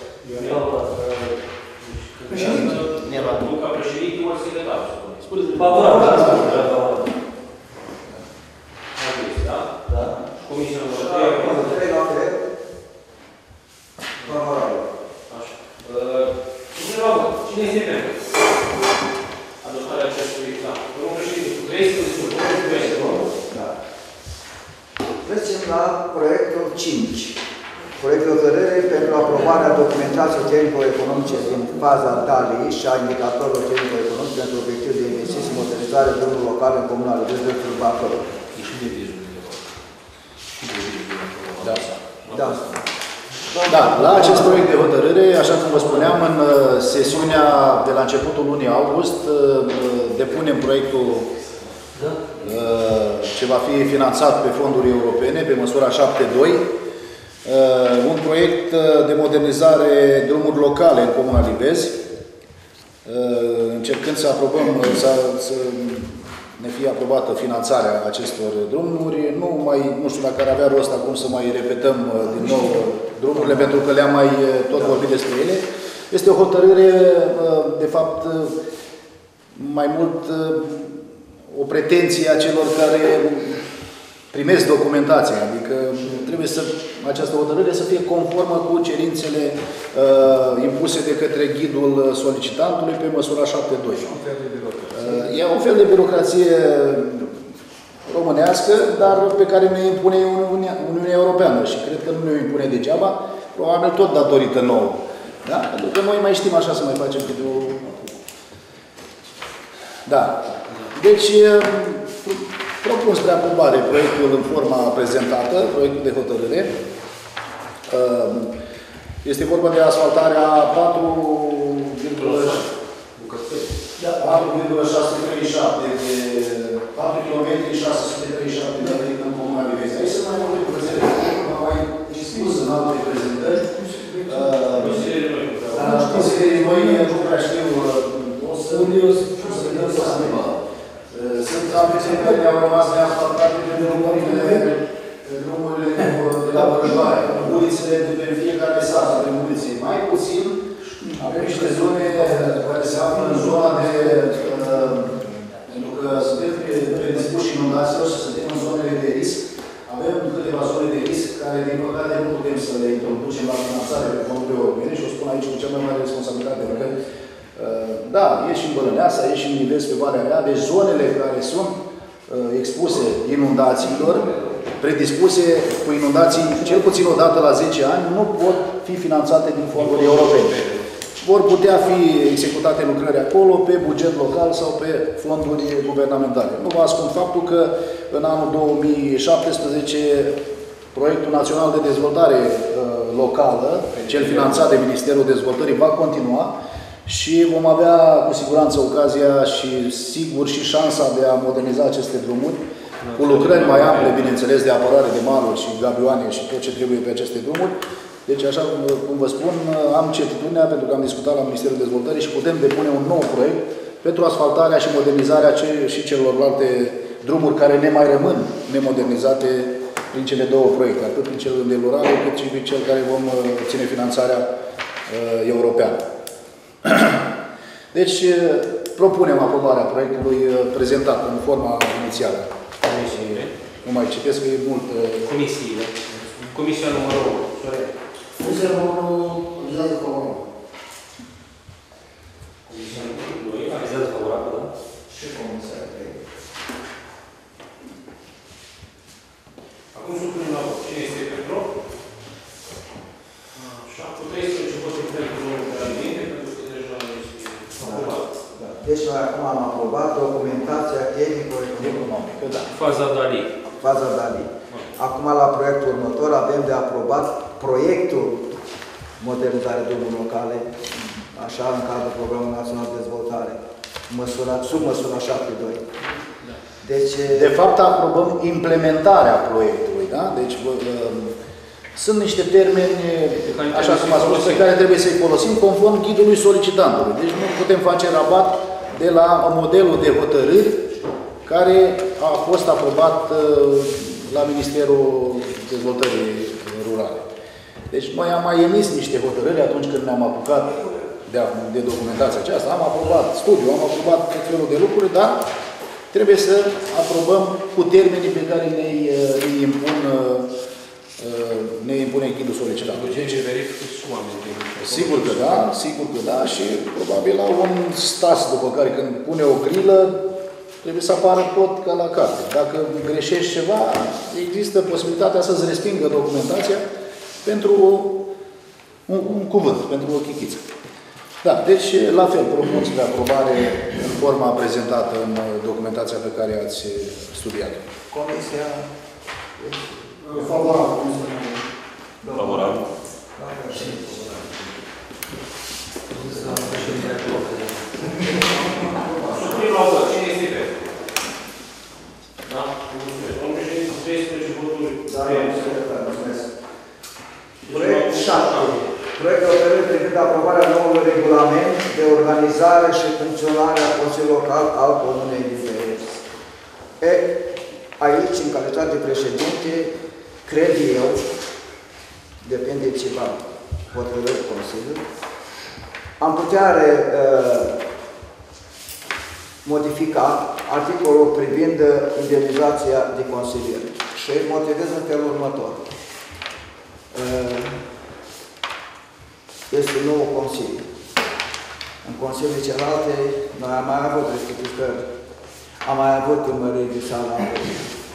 Președinte. Nu ca președinte, ori secretar. Spuneți-mi. Favorabil. Da? Da. Comisia numărul trei. trei la fel. Favorabil. Așa. Cine este pentru adoptarea acestui plan? Domnul președinte, vrei să discutăm? Vrei să luăm? Da. Trecem la proiectul cinci. Proiect de hotărâre pentru aprobarea documentației tehnico-economice din faza D A L I și a indicatorilor tehnico-economice pentru obiectiv de investiții și modernizare drumului local în Comuna Lădăș, județul Bacău. Da. Da. Da, la acest proiect de hotărâre, așa cum vă spuneam, în sesiunea de la începutul lunii august, depunem proiectul ce va fi finanțat pe fonduri europene, pe măsura șapte doi, un proiect de modernizare drumuri locale în Comuna Livezi, încercând să aprobăm, să, să ne fie aprobată finanțarea acestor drumuri. Nu, mai, nu știu dacă ar avea rost acum să mai repetăm din nou drumurile, pentru că le-am mai tot vorbit despre ele. Este o hotărâre, de fapt, mai mult o pretenție a celor care primesc documentația, adică trebuie să această hotărâre să fie conformă cu cerințele uh, impuse de către ghidul solicitantului pe măsura șapte doi. Uh, e un fel de birocrație românească, dar pe care ne impune Uniunea, Uniunea Europeană și cred că nu ne impune degeaba, probabil tot datorită nouă. Da? Pentru că noi mai știm așa să mai facem câte o... Da. Deci, propun spre aprobare proiectul în forma prezentată, proiectul de hotărâre. Este vorba de asfaltarea patru virgulă șase trei șapte de patru kilometri șase sute treizeci și șapte de metri în Comuna Vivezi. Aici sunt mai multe prezentări, am mai spus în alte prezentări. Consiliile noi nu prea știu, o să vedem să se va. Sunt prezentări, ne-au rămas neasfaltate pe drumurile de la Bărăjoare, ulițele de pe fiecare sat, de ulițe. Mai puțin, avem niște zone care se află în zona de... Pentru că suntem predispuși inundațiilor și suntem în zonele de risc. Avem câteva zone de risc care, din păcate, nu putem să le introducem la finanțare pe fondurile europene și o spun aici cu cea mai mare responsabilitate, pentru că, da, e și în Bălăneasa, e și în Nivezi pe Valea Rea, deci zonele care sunt expuse inundațiilor, predispuse cu inundații cel puțin o dată la zece ani, nu pot fi finanțate din fonduri europene. Vor putea fi executate lucrări acolo, pe buget local sau pe fonduri guvernamentale. Nu vă ascund faptul că în anul două mii șaptesprezece Proiectul Național de Dezvoltare uh, Locală, cel finanțat de Ministerul Dezvoltării, va continua și vom avea cu siguranță ocazia și sigur și șansa de a moderniza aceste drumuri cu lucrări mai ample, bineînțeles, de apărare de maluri și gabioane și tot ce trebuie pe aceste drumuri. Deci, așa cum, cum vă spun, am certitudinea, pentru că am discutat la Ministerul Dezvoltării și putem depune un nou proiect pentru asfaltarea și modernizarea ce, și celorlalte drumuri care ne mai rămân nemodernizate prin cele două proiecte, atât prin cel de rurale, cât și prin cel care vom obține finanțarea uh, europeană. Deci, propunem aprobarea proiectului prezentat în forma inițială. Comisiile. Nu mai citesc, că e mult. Comisiile. Comisia numărul unu. Comisia numărul vizează favorabil. Comisia numărul doi. Vizează favorabil, da? Și Comisia trei. Acum supunem la vot. Cine este pentru? Așa. Cu treisprezece voturi pentru de la mine, pentru că deja este aprobat. Deci noi acum am aprobat documentația tehnico-economică. Da. Faza Dali. Faza Dali. Acum, la proiectul următor, avem de aprobat proiectul modernizare drumuri locale, așa, în cadrul Programului Național de Dezvoltare, măsura, sub măsura șapte doi. Deci, de fapt, aprobăm implementarea proiectului, da? Deci, sunt niște termeni, așa cum a spus, pe care trebuie să-i folosim conform ghidului solicitantului. Deci nu putem face rabat de la modelul de hotărâri care a fost aprobat la Ministerul Dezvoltării Rurale. Deci noi am mai emis niște hotărâri atunci când ne-am apucat de, de documentația aceasta. Am aprobat studiu, am aprobat tot felul de lucruri, dar trebuie să aprobăm cu termenii pe care ne îi impun ne impune ghidul solicitantului. Deci ce verifică și oamenii. Sigur că da, sigur că da și probabil la un stas după care când pune o grilă trebuie să apară tot ca la carte. Dacă greșești ceva, există posibilitatea să-ți respingă documentația pentru un, un cuvânt, pentru o chichiță. Da, deci la fel, propun de aprobare în forma prezentată în documentația pe care ați studiat. Comisia... Favorabil. Favorabil. Suprim la vot. Cine este pentru? Da? Domnul președinte, treisprezece voturi. Da, mulțumesc. Proiect șapte. Proiect de hotărâre privind aprobarea noului regulament de organizare și funcționare a Consiliului Local al Comunei Vivezi. E, aici, în calitate de președinte, cred eu, depinde ce va hotărâ Consiliul, am putea re, uh, modifica articolul privind indemnizația de consiliere. Și motivez în felul următor. Uh, este nou Consiliu. În Consiliul celelalte, noi am mai avut rectificări, am mai avut măriri de salarii,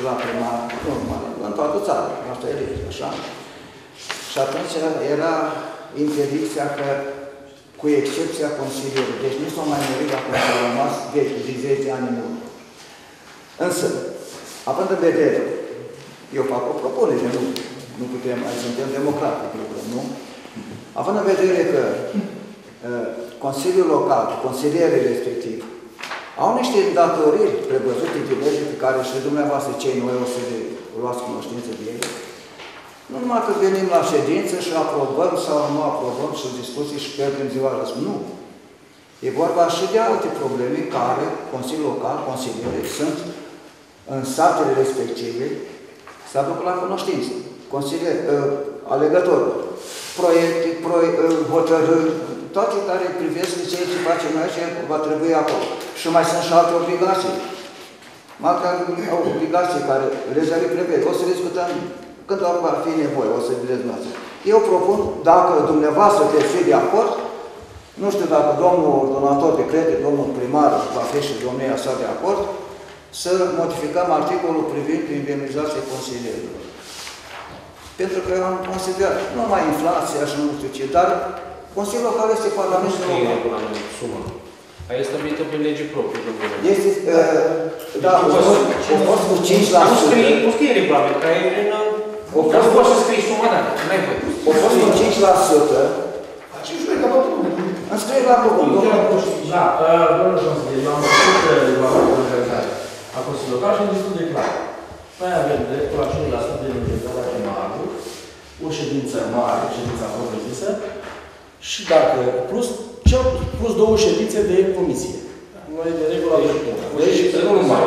la primar, normal, în toată țara, asta e lege, așa. Și atunci era interdicția că, cu excepția consilierului, deci nu s-au mai mărit dacă s-au rămas de zece ani în urmă. Însă, având în vedere, eu fac o propunere, nu, nu putem, mai suntem democratici, nu? Având în vedere că uh, Consiliul Local, consilierii respectiv, au niște îndatoriri prevăzute de lege pe care și dumneavoastră cei noi o să le luați cunoștință de ele, nu numai că venim la ședință și aprobăm sau nu aprobăm și discuții și pierdem ziua răspuns. Nu. E vorba și de alte probleme care Consiliul Local, consilierii, sunt în satele respective, să aducă la cunoștință. Consilier, uh, alegătorul, proiecte, proiect, uh, hotărâri, toate care privesc ceea ce facem noi și va trebui acolo. Și mai sunt și alte obligații. Alte obligații care legea le prevede. O să discutăm când va fi nevoie, o să vedeți noastră. Eu propun, dacă dumneavoastră veți fi de acord, nu știu dacă domnul ordonator de credit, domnul primar, va fi și domnia sa de acord, să modificăm articolul privind indemnizația consilierilor. Pentru că eu am considerat, nu numai inflația și nu știu ce, dar Consiliul Local este Parlamentul Local. Aia este stabilită pe lege proprie. Este, uh, da, o fost cu cinci la sută. Nu scrie regulament, că e în... Nu poți să scrii suma dată, n-ai voie. O fost cu cinci la sută. cinci la sută. Înscrie la cuvânt. Da, domnul consilier, eu am făcut regulamentul de organizare a Consiliului Local și am destul de clar. Noi avem dreptul la cinci la sută de înregistrarea primarului, o ședință mare, ședința propriu-zisă, și dacă, plus, cel, plus două ședințe de comisie. Noi de regulă avem una. Deci, nu numai.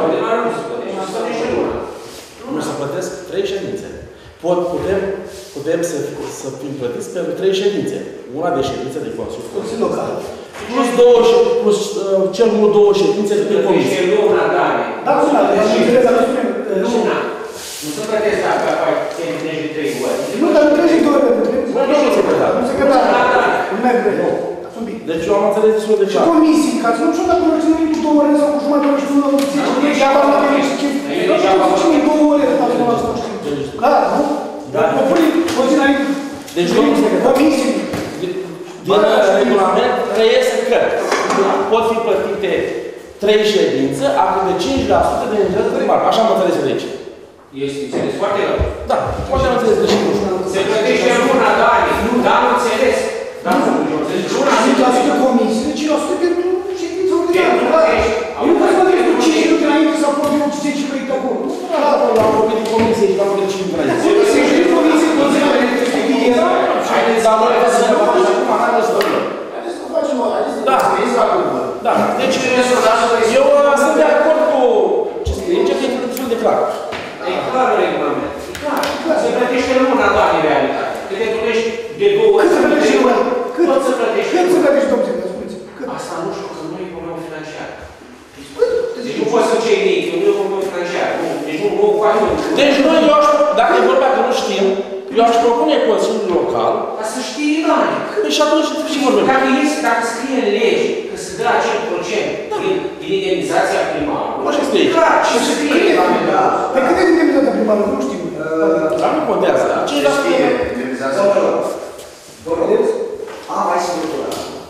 Nu se plătesc trei ședințe. Pot, putem, putem să, să fim plătiți pentru trei ședințe. Una de ședință de Consiliul Local. Plus, două, plus uh, cel mult două ședințe de comisie. Deci luna, Dani. Da, luna, luna. Nu se plătesc dacă te întâlnești de trei ori. Nu, dar nu treci de ori. Nu se secretar. Nu secretar. Nu merg de nou. Deci eu am înțeles destul de clar. Și comisii, ca să nu știu dacă nu ținem cu două ore sau cu jumătate de ore și nu nu ține. Deci ea va la mine și ce? Nu știu ține două ore dacă nu asta nu știu. Clar, nu? Dar o pune o zi înainte. Deci domnul secretar, comisii. Din regulament reiese că pot fi plătite trei ședințe, acum de cinci la sută de înțeles primar. Așa am înțeles eu de aici. Este înțeles foarte rău. Da, poate am înțeles greșit. Se plătește luna, Dani. Nu, dar nu înțeles. cinci la sută comisii, cinci la sută pentru ședință ordinară. Nu poți să plătești cu cinci minute înainte sau apropi cu zece minute acolo. Nu până la acolo, la apropi de comisie și la apropi de cinci minute înainte. Se și de comisie, conținere, haideți să vă să vă facem cum am să vă haideți să facem o, haideți să da, da. Deci, eu sunt de acord cu ce scrie, ce e destul de clar. E clar regulament. E clar. Se plătește luna, Dani, în realitate. Că te întâlnești de două ori. Cât se plătește luna? Cât se plătește? Cât se plătește, domnule, spuneți? Asta nu știu, că nu e problemă financiară. Deci nu poți să cei mici, nu e problemă financiară. Deci nu o faci. Deci noi, eu aș, dacă e vorba că nu știm, eu aș propune Consiliul Local. Ca să știe, Dani. Și atunci și vorbim. Dacă este, dacă scrie în lege că se dă acel procent din indemnizația primarului. Nu știu scrie. Clar, și scrie. Pe cât e indemnizația primarului? Nu știu. Dar nu contează. Ce știe indemnizația primarului? Vedeți? Am mai structura.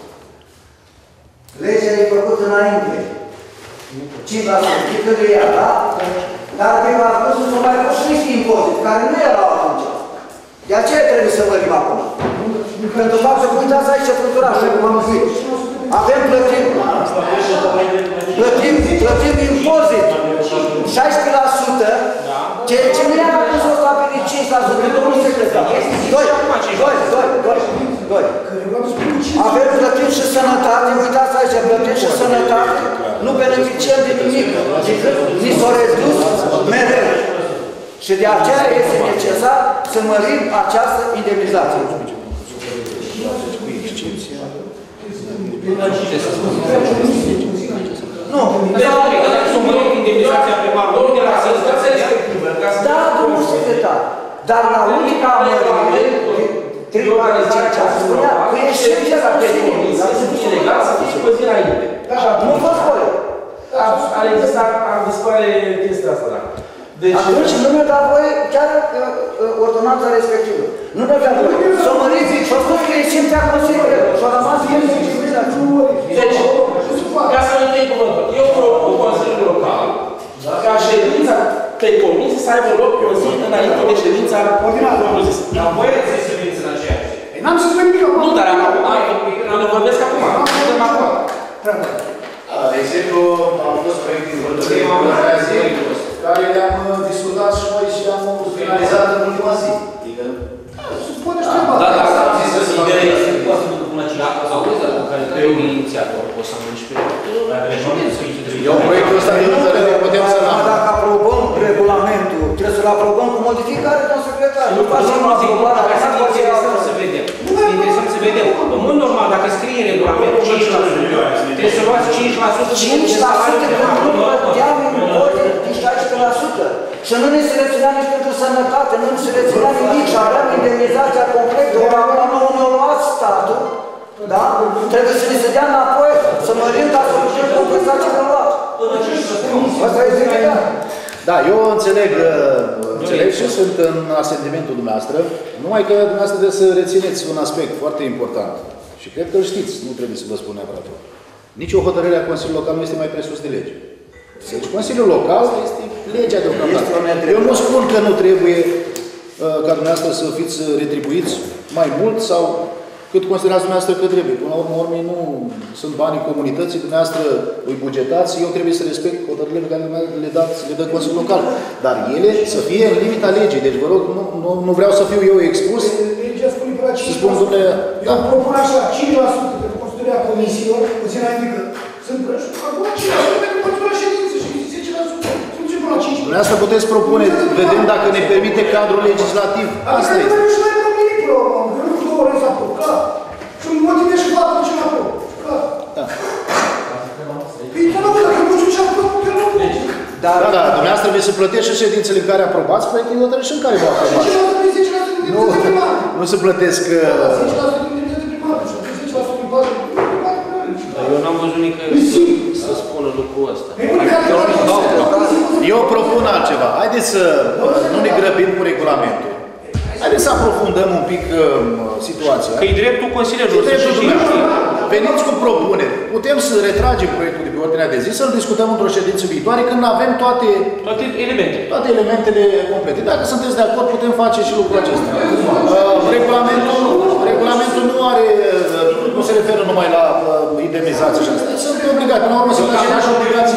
Legea e făcută înainte. cinci la sută, cât de ea, da? Dar pe parcursul nu mai fost niște impozite, care nu erau atunci. De aceea trebuie să vărim acum. Pentru faptul că uitați aici structurașul, cum am zis. Avem plătim, plătim, plătim impozit șaisprezece la sută, ceea ce nu era când s-o stabilit cinci la sută, domnul secretar. doi, doi, doi, doi, doi. Avem plătim și sănătate, uitați aici, plătim și sănătate, nu beneficiem de nimic, ni s-o redus mereu. Și de aceea este necesar să mărim această indemnizație. Nu, indemnizația primarului de la da, domnul secretar, dar la ultima mărire, trei ani de cinci ani, spunea că e și la pedinii. E legal să fie cu zi înainte. Nu fost voi. Ar exista, ar dispare chestia asta, da. Deci, atunci nu mi-a dat voie chiar uh, ordonanța respectivă. Nu mi-a dat voie. Să mă ridic și-a spus că e simțea Consiliul și-a rămas el sensibilizat. Deci, ca să nu tăi cuvântul, eu propun Consiliul Local ca ședința pe comisie să aibă loc pe o zi înainte de ședința propriu-zisă. Dar voi ați să veniți în aceea zi. N-am să spun nimic. Nu, dar am nu vorbesc acum. De exemplu, au fost proiecte importante care le-am discutat și noi și le-am finalizat în ultima zi. Adică, Da, da, da, am zis că ideea este că poate să ducă la sau Care că eu inițiator, o să mă pe eu proiectul ăsta de hotărâre putem să-l am. Dacă aprobăm regulamentul, trebuie să-l aprobăm cu modificare, domnul secretar. Nu facem o aprobare, Dacă să interesăm să vedem. Interesăm să vedem. În mod normal, dacă scrie în regulament cinci la sută, trebuie să luați cinci la sută cinci la sută pentru nu plăteam impozite de șaisprezece la sută. Și nu ne selecționa nici pentru sănătate, nu ne selecționa nimic și aveam indemnizația complet de ora la nouă ne-a luat statul. Da? Trebuie să ne se dea înapoi, să mărim ca să putem compensa ce ne-a luat. Asta e zicea. Da, eu înțeleg, înțeleg și sunt în asentimentul dumneavoastră, numai că dumneavoastră trebuie să rețineți un aspect foarte important. Și cred că îl știți, nu trebuie să vă spun neapărat. Nici o hotărâre a Consiliului Local nu este mai presus de lege. Deci Consiliul Local este legea deocamdată. Eu nu spun că nu trebuie ca dumneavoastră să fiți retribuiți mai mult sau cât considerați dumneavoastră că trebuie. Până la urmă, urmei, nu sunt banii comunității, dumneavoastră îi bugetați, eu trebuie să respect hotărârile pe care le dați, le dă Consiliul Local. Dar ele să fie în limita legii. Deci, vă rog, nu, nu, nu vreau să fiu eu expus. Legea spune pe la Să spun, domnule, eu propun așa, cinci la sută pentru construirea comisiilor, puțin mai mică, sunt prăși. Acum cinci la sută pentru construirea ședinței și zece la sută. Sunt până la cinci la sută. Dumneavoastră puteți propune, vedem dacă ne permite cadrul legislativ. Asta este. Adică nu mai promit problema, că nu cu două ore să aprob, clar. Și un motive și faptul ce nu aprob, clar. Da. Păi, nu, dacă nu știu ce aprob, că nu aprob. Da, da, dumneavoastră trebuie să plătești și ședințele în care aprobați proiectul de hotărâre și în care vă aprobați. zece la sută din Nu, indemnizația primară. nu se plătesc... zece la sută din indemnizația primară și zece la sută din bază. Dar eu n-am văzut nicăieri să, să spună lucrul ăsta. Eu propun altceva. Haideți să nu ne grăbim cu regulamentul. Haideți să aprofundăm un pic uh, situația. Că e dreptul Consiliului. Veniți cu propuneri. Putem să retragem proiectul de pe ordinea de zi, să-l discutăm într-o ședință viitoare, când avem toate, toate elementele. Toate elementele complete. Dacă sunteți de acord, putem face și lucrul acesta. Uh, regulamentul, regulamentul nu are, uh, nu se referă numai la uh, indemnizație și asta. Sunt obligate. Până la urmă, sunt aceleași obligații.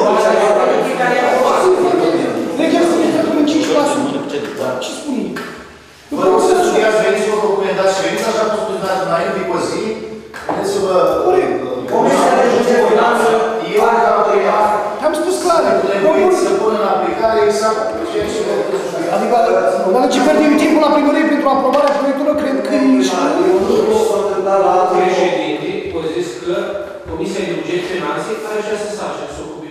Legea să ne trecem în cinci la sută. Ce spune? Vă rog să studiați, veniți cu o documentați și veniți așa cum spuneați înainte cu o zi. Vreți să vă... Comisia de justiție finanță, eu ca primar, am spus clar. trebuie să pun în aplicare exact ceea ce vă spune. Adică, odată ce pierdem timpul la primărie pentru aprobarea proiectului, cred că e și... Președinte, au zis că Comisia de Buget Finanțe are această sarcină să ocupe.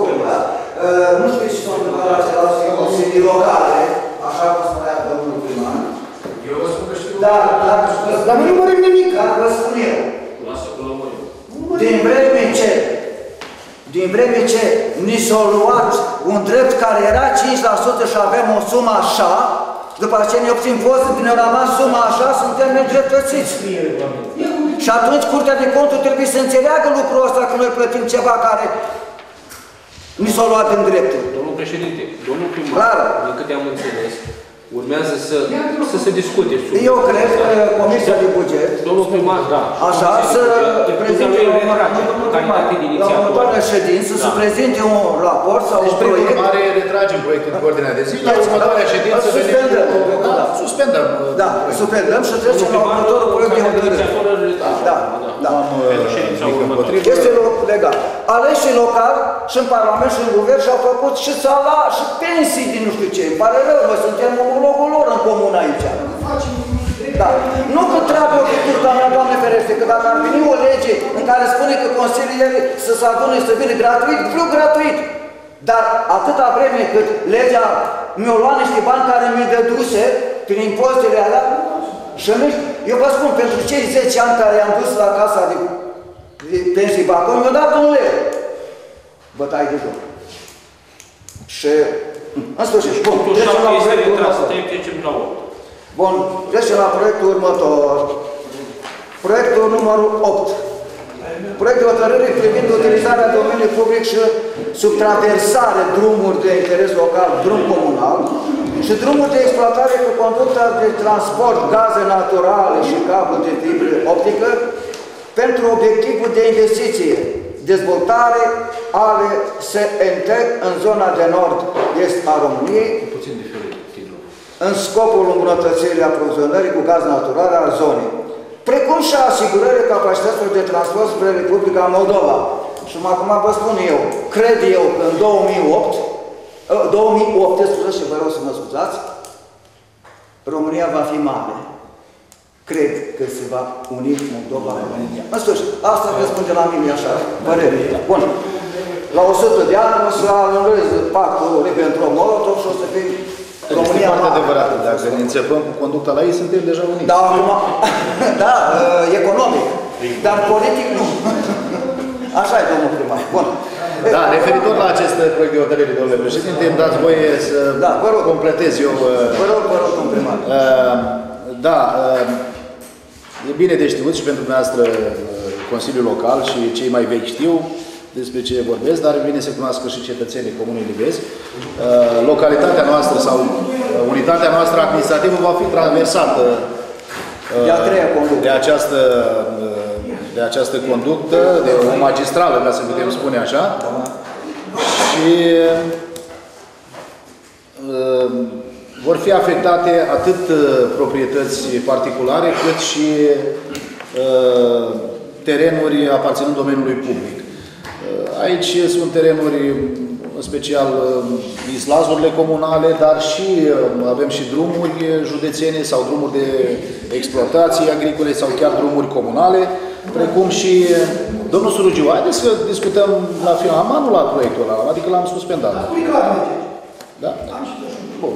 Nu știu ce s-a întâmplat la celelalte consilii locale, așa cum spunea domnul primar. Eu vă spun că știu. Dar, dacă Dar nu numărăm nimic. Dar vă spun eu. Lasă că lămârim. Din vreme ce, din vreme ce ni s-a luat un drept care era cinci la sută și avem o sumă așa, după aceea ne obțin pozitiv, ne-a rămas suma așa, suntem nedreptățiți. Și atunci Curtea de Conturi trebuie să înțeleagă lucrul ăsta că noi plătim ceva care ni s-a luat în dreptul. Domnul președinte, domnul primar, Clar. din câte am înțeles, urmează să, să se discute. Eu cred că Comisia de Buget, Domnul primar, da. așa, să prezinte la următoarea ședință, să prezinte un raport sau un proiect. Deci, prin urmare, retragem proiectul de ordine de zi, la următoarea ședință Suspendăm. Suspendăm. Da, suspendăm și trecem la următorul proiect de hotărâre. Da, da. Este legal. Aleșii local și în Parlament și în Guvern și-au făcut și salarii și pensii din nu știu ce. Îmi pare rău, noi suntem omologul lor în comun aici. Da. Nu că treabă o făcut, doamna, Doamne ferește, că dacă ar veni o lege în care spune că consilierii să se adune să vină gratuit, vreau gratuit. Dar atâta vreme cât legea mi-o lua niște bani care mi-i dăduse prin impozitele alea, și eu vă spun, pentru cei zece ani care i-am dus la casa de, de pensii Bacău, mi-a dat un leu. Bătaie de joc. Și În sfârșit. Bun, Punctul trecem șapte la este proiectul retras, următor. trecem la opt. Bun, trecem la proiectul următor. Proiectul numărul opt. Proiectul hotărâre privind utilizarea domeniului public și subtraversare drumuri de interes local, drum comunal, și drumuri de exploatare cu conducta de transport, gaze naturale și cablu de fibră optică pentru obiectivul de investiție, dezvoltare ale S N T în zona de nord-est a României, Puțin diferit titlul. în scopul îmbunătățirii aprovizionării cu gaz natural al zonei, precum și a asigurării capacităților de transport spre Republica Moldova. Și acum vă spun eu, cred eu că în două mii opt, două mii optsprezece, și vă rog să mă scuzați, România va fi mare. Cred că se va uni Moldova cu România. În sfârșit, asta răspunde la mine așa, părere. Bun. La o sută de ani o să anulez pactul Ribbentrop-Molotov și o să fim România este foarte mare. adevărat. Dacă ne înțepăm cu conducta la ei, suntem deja uniți. Da, acum, da, economic, dar politic nu. Așa e, domnul primar. Bun. Da, referitor la acest proiect de hotărâre, domnule președinte, îmi dați voie să Da, vă rog. completez eu. Vă rog, vă rog, domnul primar. Uh, da, uh, e bine de știut și pentru dumneavoastră uh, Consiliul Local și cei mai vechi știu despre ce vorbesc, dar e bine să cunoască și cetățenii Comunei Livezi. Uh, localitatea noastră sau uh, unitatea noastră administrativă va fi traversată uh, De a treia conductă. de această, uh, de această conductă, de o magistrală, ca să putem spune așa. Și uh, vor fi afectate atât uh, proprietăți particulare, cât și uh, terenuri aparținând domeniului public. Uh, aici sunt terenuri, în special uh, islazurile comunale, dar și uh, avem și drumuri județene sau drumuri de exploatații agricole sau chiar drumuri comunale, precum și domnul Surugiu, haideți să discutăm la final. Am anulat proiectul ăla, adică l-am suspendat. Da? Bun.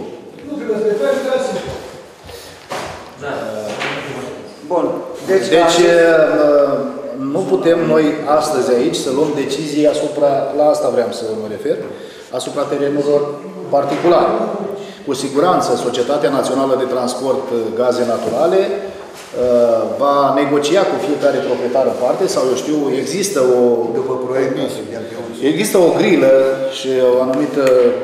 Bun. Deci, Deci, nu putem noi astăzi aici să luăm decizii asupra, la asta vreau să mă refer, asupra terenurilor particulare. Cu siguranță, Societatea Națională de Transport Gaze Naturale va negocia cu fiecare proprietar în parte, sau eu știu, există o, după proiect, există o grilă și o anumită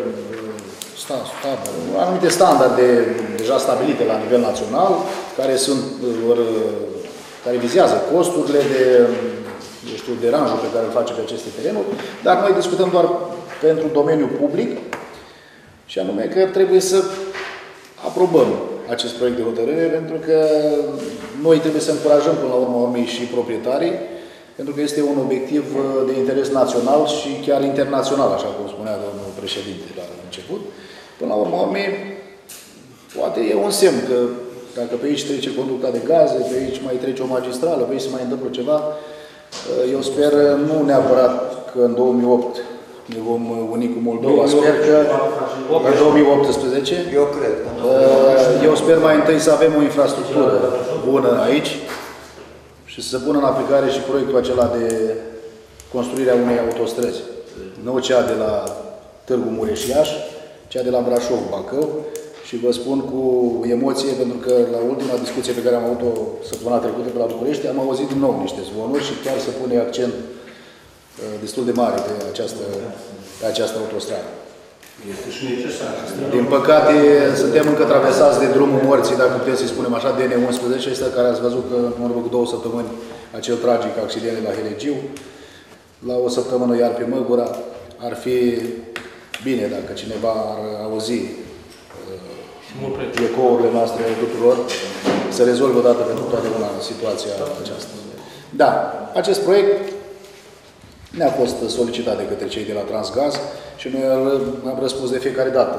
anumite standarde deja stabilite la nivel național, care sunt, or, care vizează costurile de, eu știu, deranjul pe care îl face pe aceste terenuri, dar noi discutăm doar pentru domeniul public, și anume că trebuie să aprobăm acest proiect de hotărâre, pentru că noi trebuie să încurajăm până la urmă urmei și proprietarii, pentru că este un obiectiv de interes național și chiar internațional, așa cum spunea domnul președinte la început. Până la urmă urmei, poate e un semn că dacă pe aici trece conducta de gaze, pe aici mai trece o magistrală, pe aici se mai întâmplă ceva, eu sper nu neapărat că în două mii opt ne vom uni cu Moldova, sper că în două mii optsprezece, eu cred. eu sper mai întâi să avem o infrastructură bună aici și să se pună în aplicare și proiectul acela de construirea unei autostrăzi. Nu cea de la Târgu Mureș-Iaș, cea de la Brașov-Bacău, și vă spun cu emoție, pentru că la ultima discuție pe care am avut-o săptămâna trecută pe la București, am auzit din nou niște zvonuri și chiar se pune accent uh, destul de mare pe această, pe această autostradă. Este și necesar. Din păcate, suntem încă traversați de drumul morții, dacă putem să-i spunem așa, D N unsprezece, ăsta care ați văzut că în urmă cu două săptămâni acel tragic accident la Helegiu, la o săptămână iar pe Măgura. Ar fi bine dacă cineva ar auzi uh, ecourile noastre tuturor, să rezolve odată pentru totdeauna situația aceasta. Da, acest proiect ne-a fost solicitat de către cei de la Transgaz și noi am răspuns de fiecare dată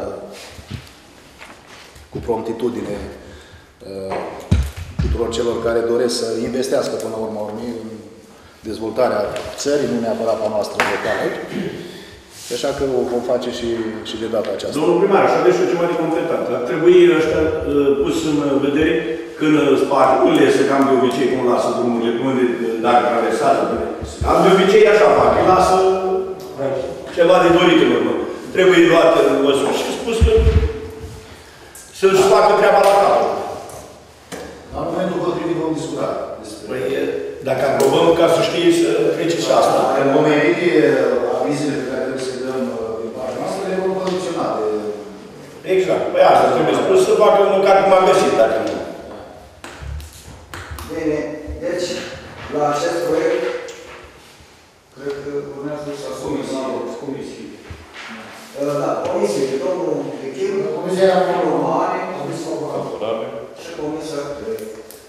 cu promptitudine uh, tuturor celor care doresc să investească până la urma urmei în dezvoltarea țării, nu neapărat a noastră locală. Așa că o vom face și, și de data aceasta. Domnul primar, aș avea și ceva de completat. Ar trebui ăștia uh, pus în vedere când spate, nu le se cam de obicei cum lasă drumurile, unde dacă traversează. Cam de obicei așa fac, lasă ceva de dorit în urmă. Trebuie luat în măsuri și spus că să-și facă treaba la capăt. La momentul potrivit vom discuta despre... Păi, dacă aprobăm, ca să știi, să trece și asta. În momentul avizele pe care trebuie să le dăm din partea noastră, le vom condiționa de... Exact. Păi asta trebuie spus, să facă măcar cum am găsit, dacă nu. Bine, deci, la acest proiect, cred că urmează să asumi comisii. Da, comisie, domnul Echim, comisia domnul Mare, și comisia trei.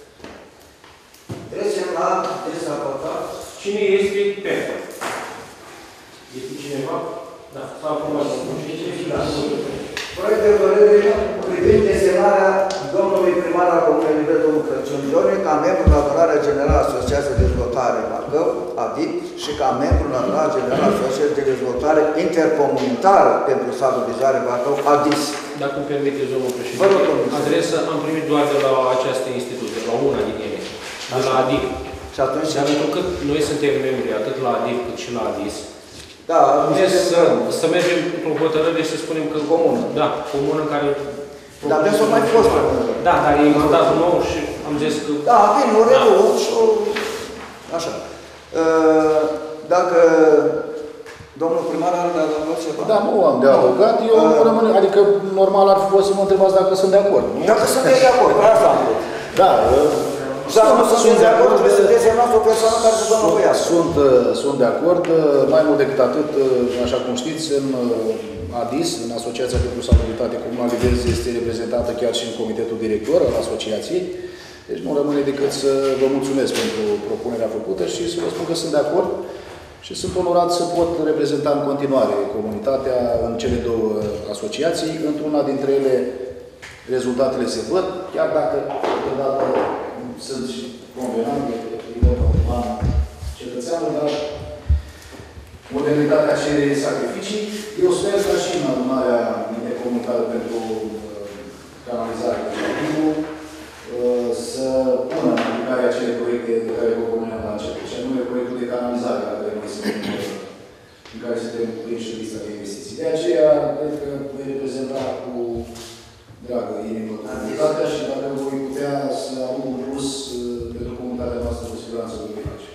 Trecem la desapotat. Cine este pentru? Este cineva? Da, s-a aprobat. Proiect de hotărâre privind desemnarea domnului primar al Comunei Nivel, domnul Crăciun Ione, ca membru la adunarea generală a Asociației de Dezvoltare Bacău, A D I P, și ca membru la adunarea generală a Asociației de Dezvoltare Intercomunitară pentru Stabilizare Bacău, A D I S. Dacă îmi permiteți, domnul Vă rog, președinte, domnul. adresă am primit doar de la această instituție, de la una din ele, de la A D I P. Și atunci, Dar pentru că noi suntem membri atât la A D I P cât și la A D I S, da, să, să mergem într-o hotărâre și să spunem că comună. Da, comună în care... Dar de să mai fost. Da, dar e mandatul nou și am zis că... Da, bine, o reluăm și o... Așa. Dacă domnul primar are de adăugat ceva? Da, nu am de adăugat. Eu rămân, adică normal ar fi fost să mă întrebați dacă sunt de acord. Dacă sunteți de acord, pe asta am vrut. Da, Dacă nu sunteți de acord, trebuie să desemnați o persoană care să vă înlocuiască. Sunt, sunt de acord. Mai mult decât atât, așa cum știți, în A D I S, în Asociația pentru Stabilitate Comunală Livez, este reprezentată chiar și în comitetul director al asociației. Deci nu rămâne decât să vă mulțumesc pentru propunerea făcută și să vă spun că sunt de acord și sunt onorat să pot reprezenta în continuare comunitatea în cele două asociații. Într-una dintre ele rezultatele se văd, chiar dacă câteodată sunt și convenabile de ban cetățeanul, dar modernitatea cere sacrificii. Eu sper că și în adunarea intercomunitară pentru canalizarea să pună în aplicare acele proiecte de care vă spuneam la început, și anume proiectul de canalizare la care noi suntem, în care suntem prinși în lista de investiții. De aceea, cred că voi reprezenta cu dragă inimă comunitatea și dacă voi putea să am un plus pentru comunitatea noastră, cu siguranță voi face.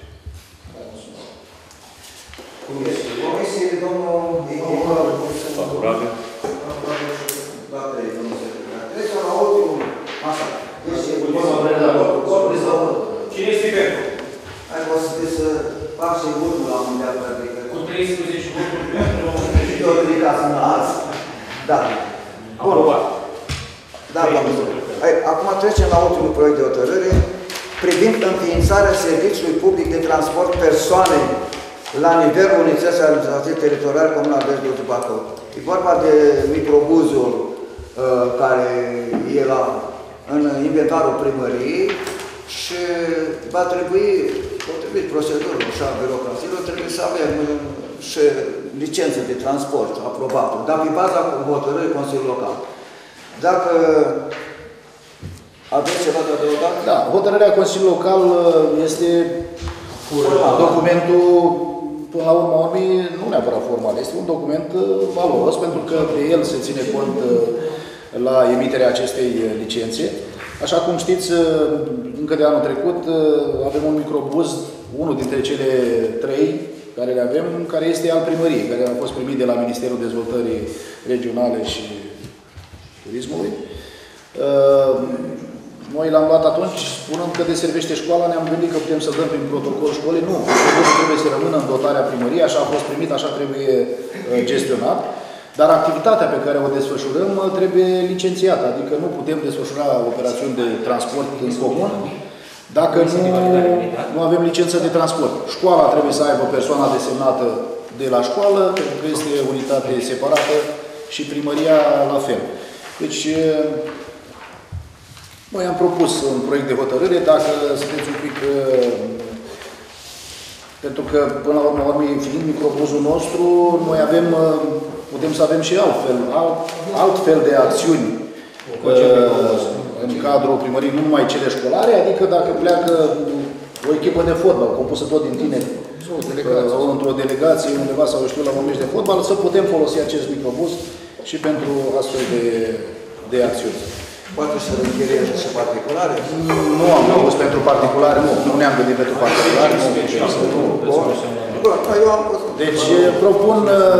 Comisie, domnul Echimă, Favorabil. Da, trei, domnul secretar. Trecem la ultimul. Așa. Cine este pentru? Hai, o să să fac și votul la un de-a practică. Cu treisprezece voturi pentru, domnul președinte. Eu ridicați în alți. Da. Aprobat. Da, domnul. Acum trecem la ultimul proiect de hotărâre privind înființarea serviciului public de transport persoane la nivelul Unității Administrative Teritoriale Comuna Vest Bacău. E vorba de microbuzul uh, care e la, în inventarul primăriei și va trebui, potrivit procedurilor și a birocrațiilor, trebuie să avem uh, și licență de transport aprobată, dar pe baza hotărârii Consiliului Local. Dacă aveți ceva de adăugat? Da, hotărârea Consiliului Local este documentul, până la urmă, nu neapărat formal, este un document valoros, pentru că de el se ține cont la emiterea acestei licențe. Așa cum știți, încă de anul trecut avem un microbuz, unul dintre cele trei care le avem, care este al primăriei, care a fost primit de la Ministerul Dezvoltării Regionale și Turismului. Noi l-am luat atunci, spunând că deservește școala, ne-am gândit că putem să dăm prin protocol școlii. Nu, școlul trebuie să rămână în dotarea primăriei, așa a fost primit, așa trebuie gestionat. Dar activitatea pe care o desfășurăm trebuie licențiată, adică nu putem desfășura operațiuni de transport în comun dacă nu, nu avem licență de transport. Școala trebuie să aibă persoana desemnată de la școală, pentru că este unitate separată, și primăria la fel. Deci, noi am propus un proiect de hotărâre, dacă sunteți un pic... Pentru că, până la urmă, fiind microbuzul nostru, noi avem, putem să avem și altfel, alt, altfel de acțiuni în cadrul primăriei, nu numai cele școlare, adică dacă pleacă o echipă de fotbal, compusă tot din tineri, într-o delegație undeva sau știu la un meci de fotbal, să putem folosi acest microbuz și pentru astfel de, de acțiuni. Poate să închirieze și particulare? Nu am propus pentru particulare, nu. Nu ne-am gândit pentru particulare, nu. Eu am fost. Deci propun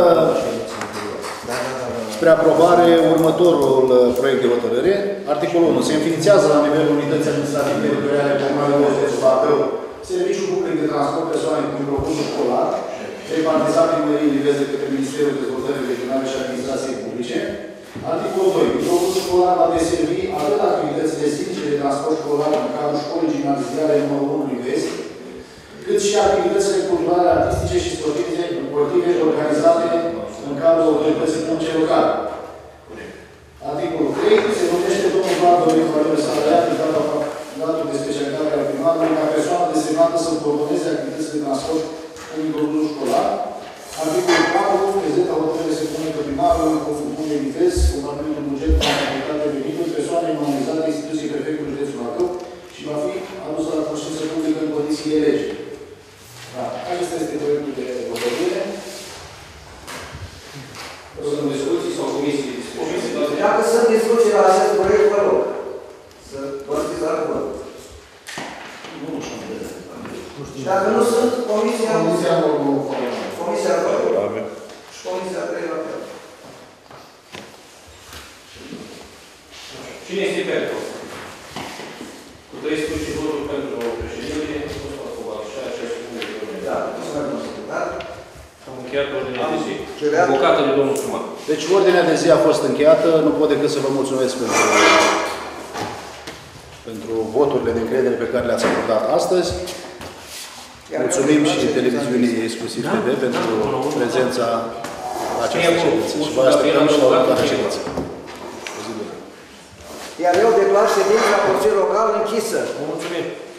spre aprobare următorul proiect de hotărâre. Articolul unu. Se înființează la nivelul unității administrative teritoriale comunale de Bacău serviciul public de transport persoane cu microbuzul școlar, repartizat prin mării nivel de către Ministerul Dezvoltării Regionale și Administrației Publice. Articolul doi. Microbuzul școlar va deservi atât activitățile zilnice de transport școlar în cadrul școlii gimnaziale numărul unu Vest, cât și activitățile culturale, artistice și sportive organizate în cadrul autorității publice locale. Articolul trei. Se numește domnul Vlad Dorin Valeriu Salariat în cadrul gradului de specialitate al primarului ca persoană desemnată să coordoneze activitățile de transport în microbuzul școlar. Articolul patru. Prezenta hotărâre se pune că primarul, în conformitate de vitez, compartimentul bugetului în activitate de venituri, persoane imunizate instituției prefectului județul Bacău și va fi adusă la cunoștință publică în condiții de lege. Da. Acesta este proiectul de hotărâre. Sunt discuții sau comisii de discuții? Dacă sunt discuții la acest proiect, vă rog să vorbiți la cuvânt. Și dacă nu sunt, comisia... Comisia nu Comisia doi și Comisia trei la fel. Cine este pentru? Cu treisprezece voturi pentru președinte, a fost aprobat și acest punct de ordine. Da, mulțumesc, domnul secretar. Am încheiat ordinea de zi. Convocată de domnul primar. Deci ordinea de zi a fost încheiată. Nu pot decât să vă mulțumesc pentru, pentru voturile de încredere pe care le-ați acordat astăzi. Mulțumim și televiziunii Exclusiv T V pentru prezența la această ședință și vă așteptăm și la următoarea ședință. Iar eu declar ședința Consiliului Local închisă. Mulțumim!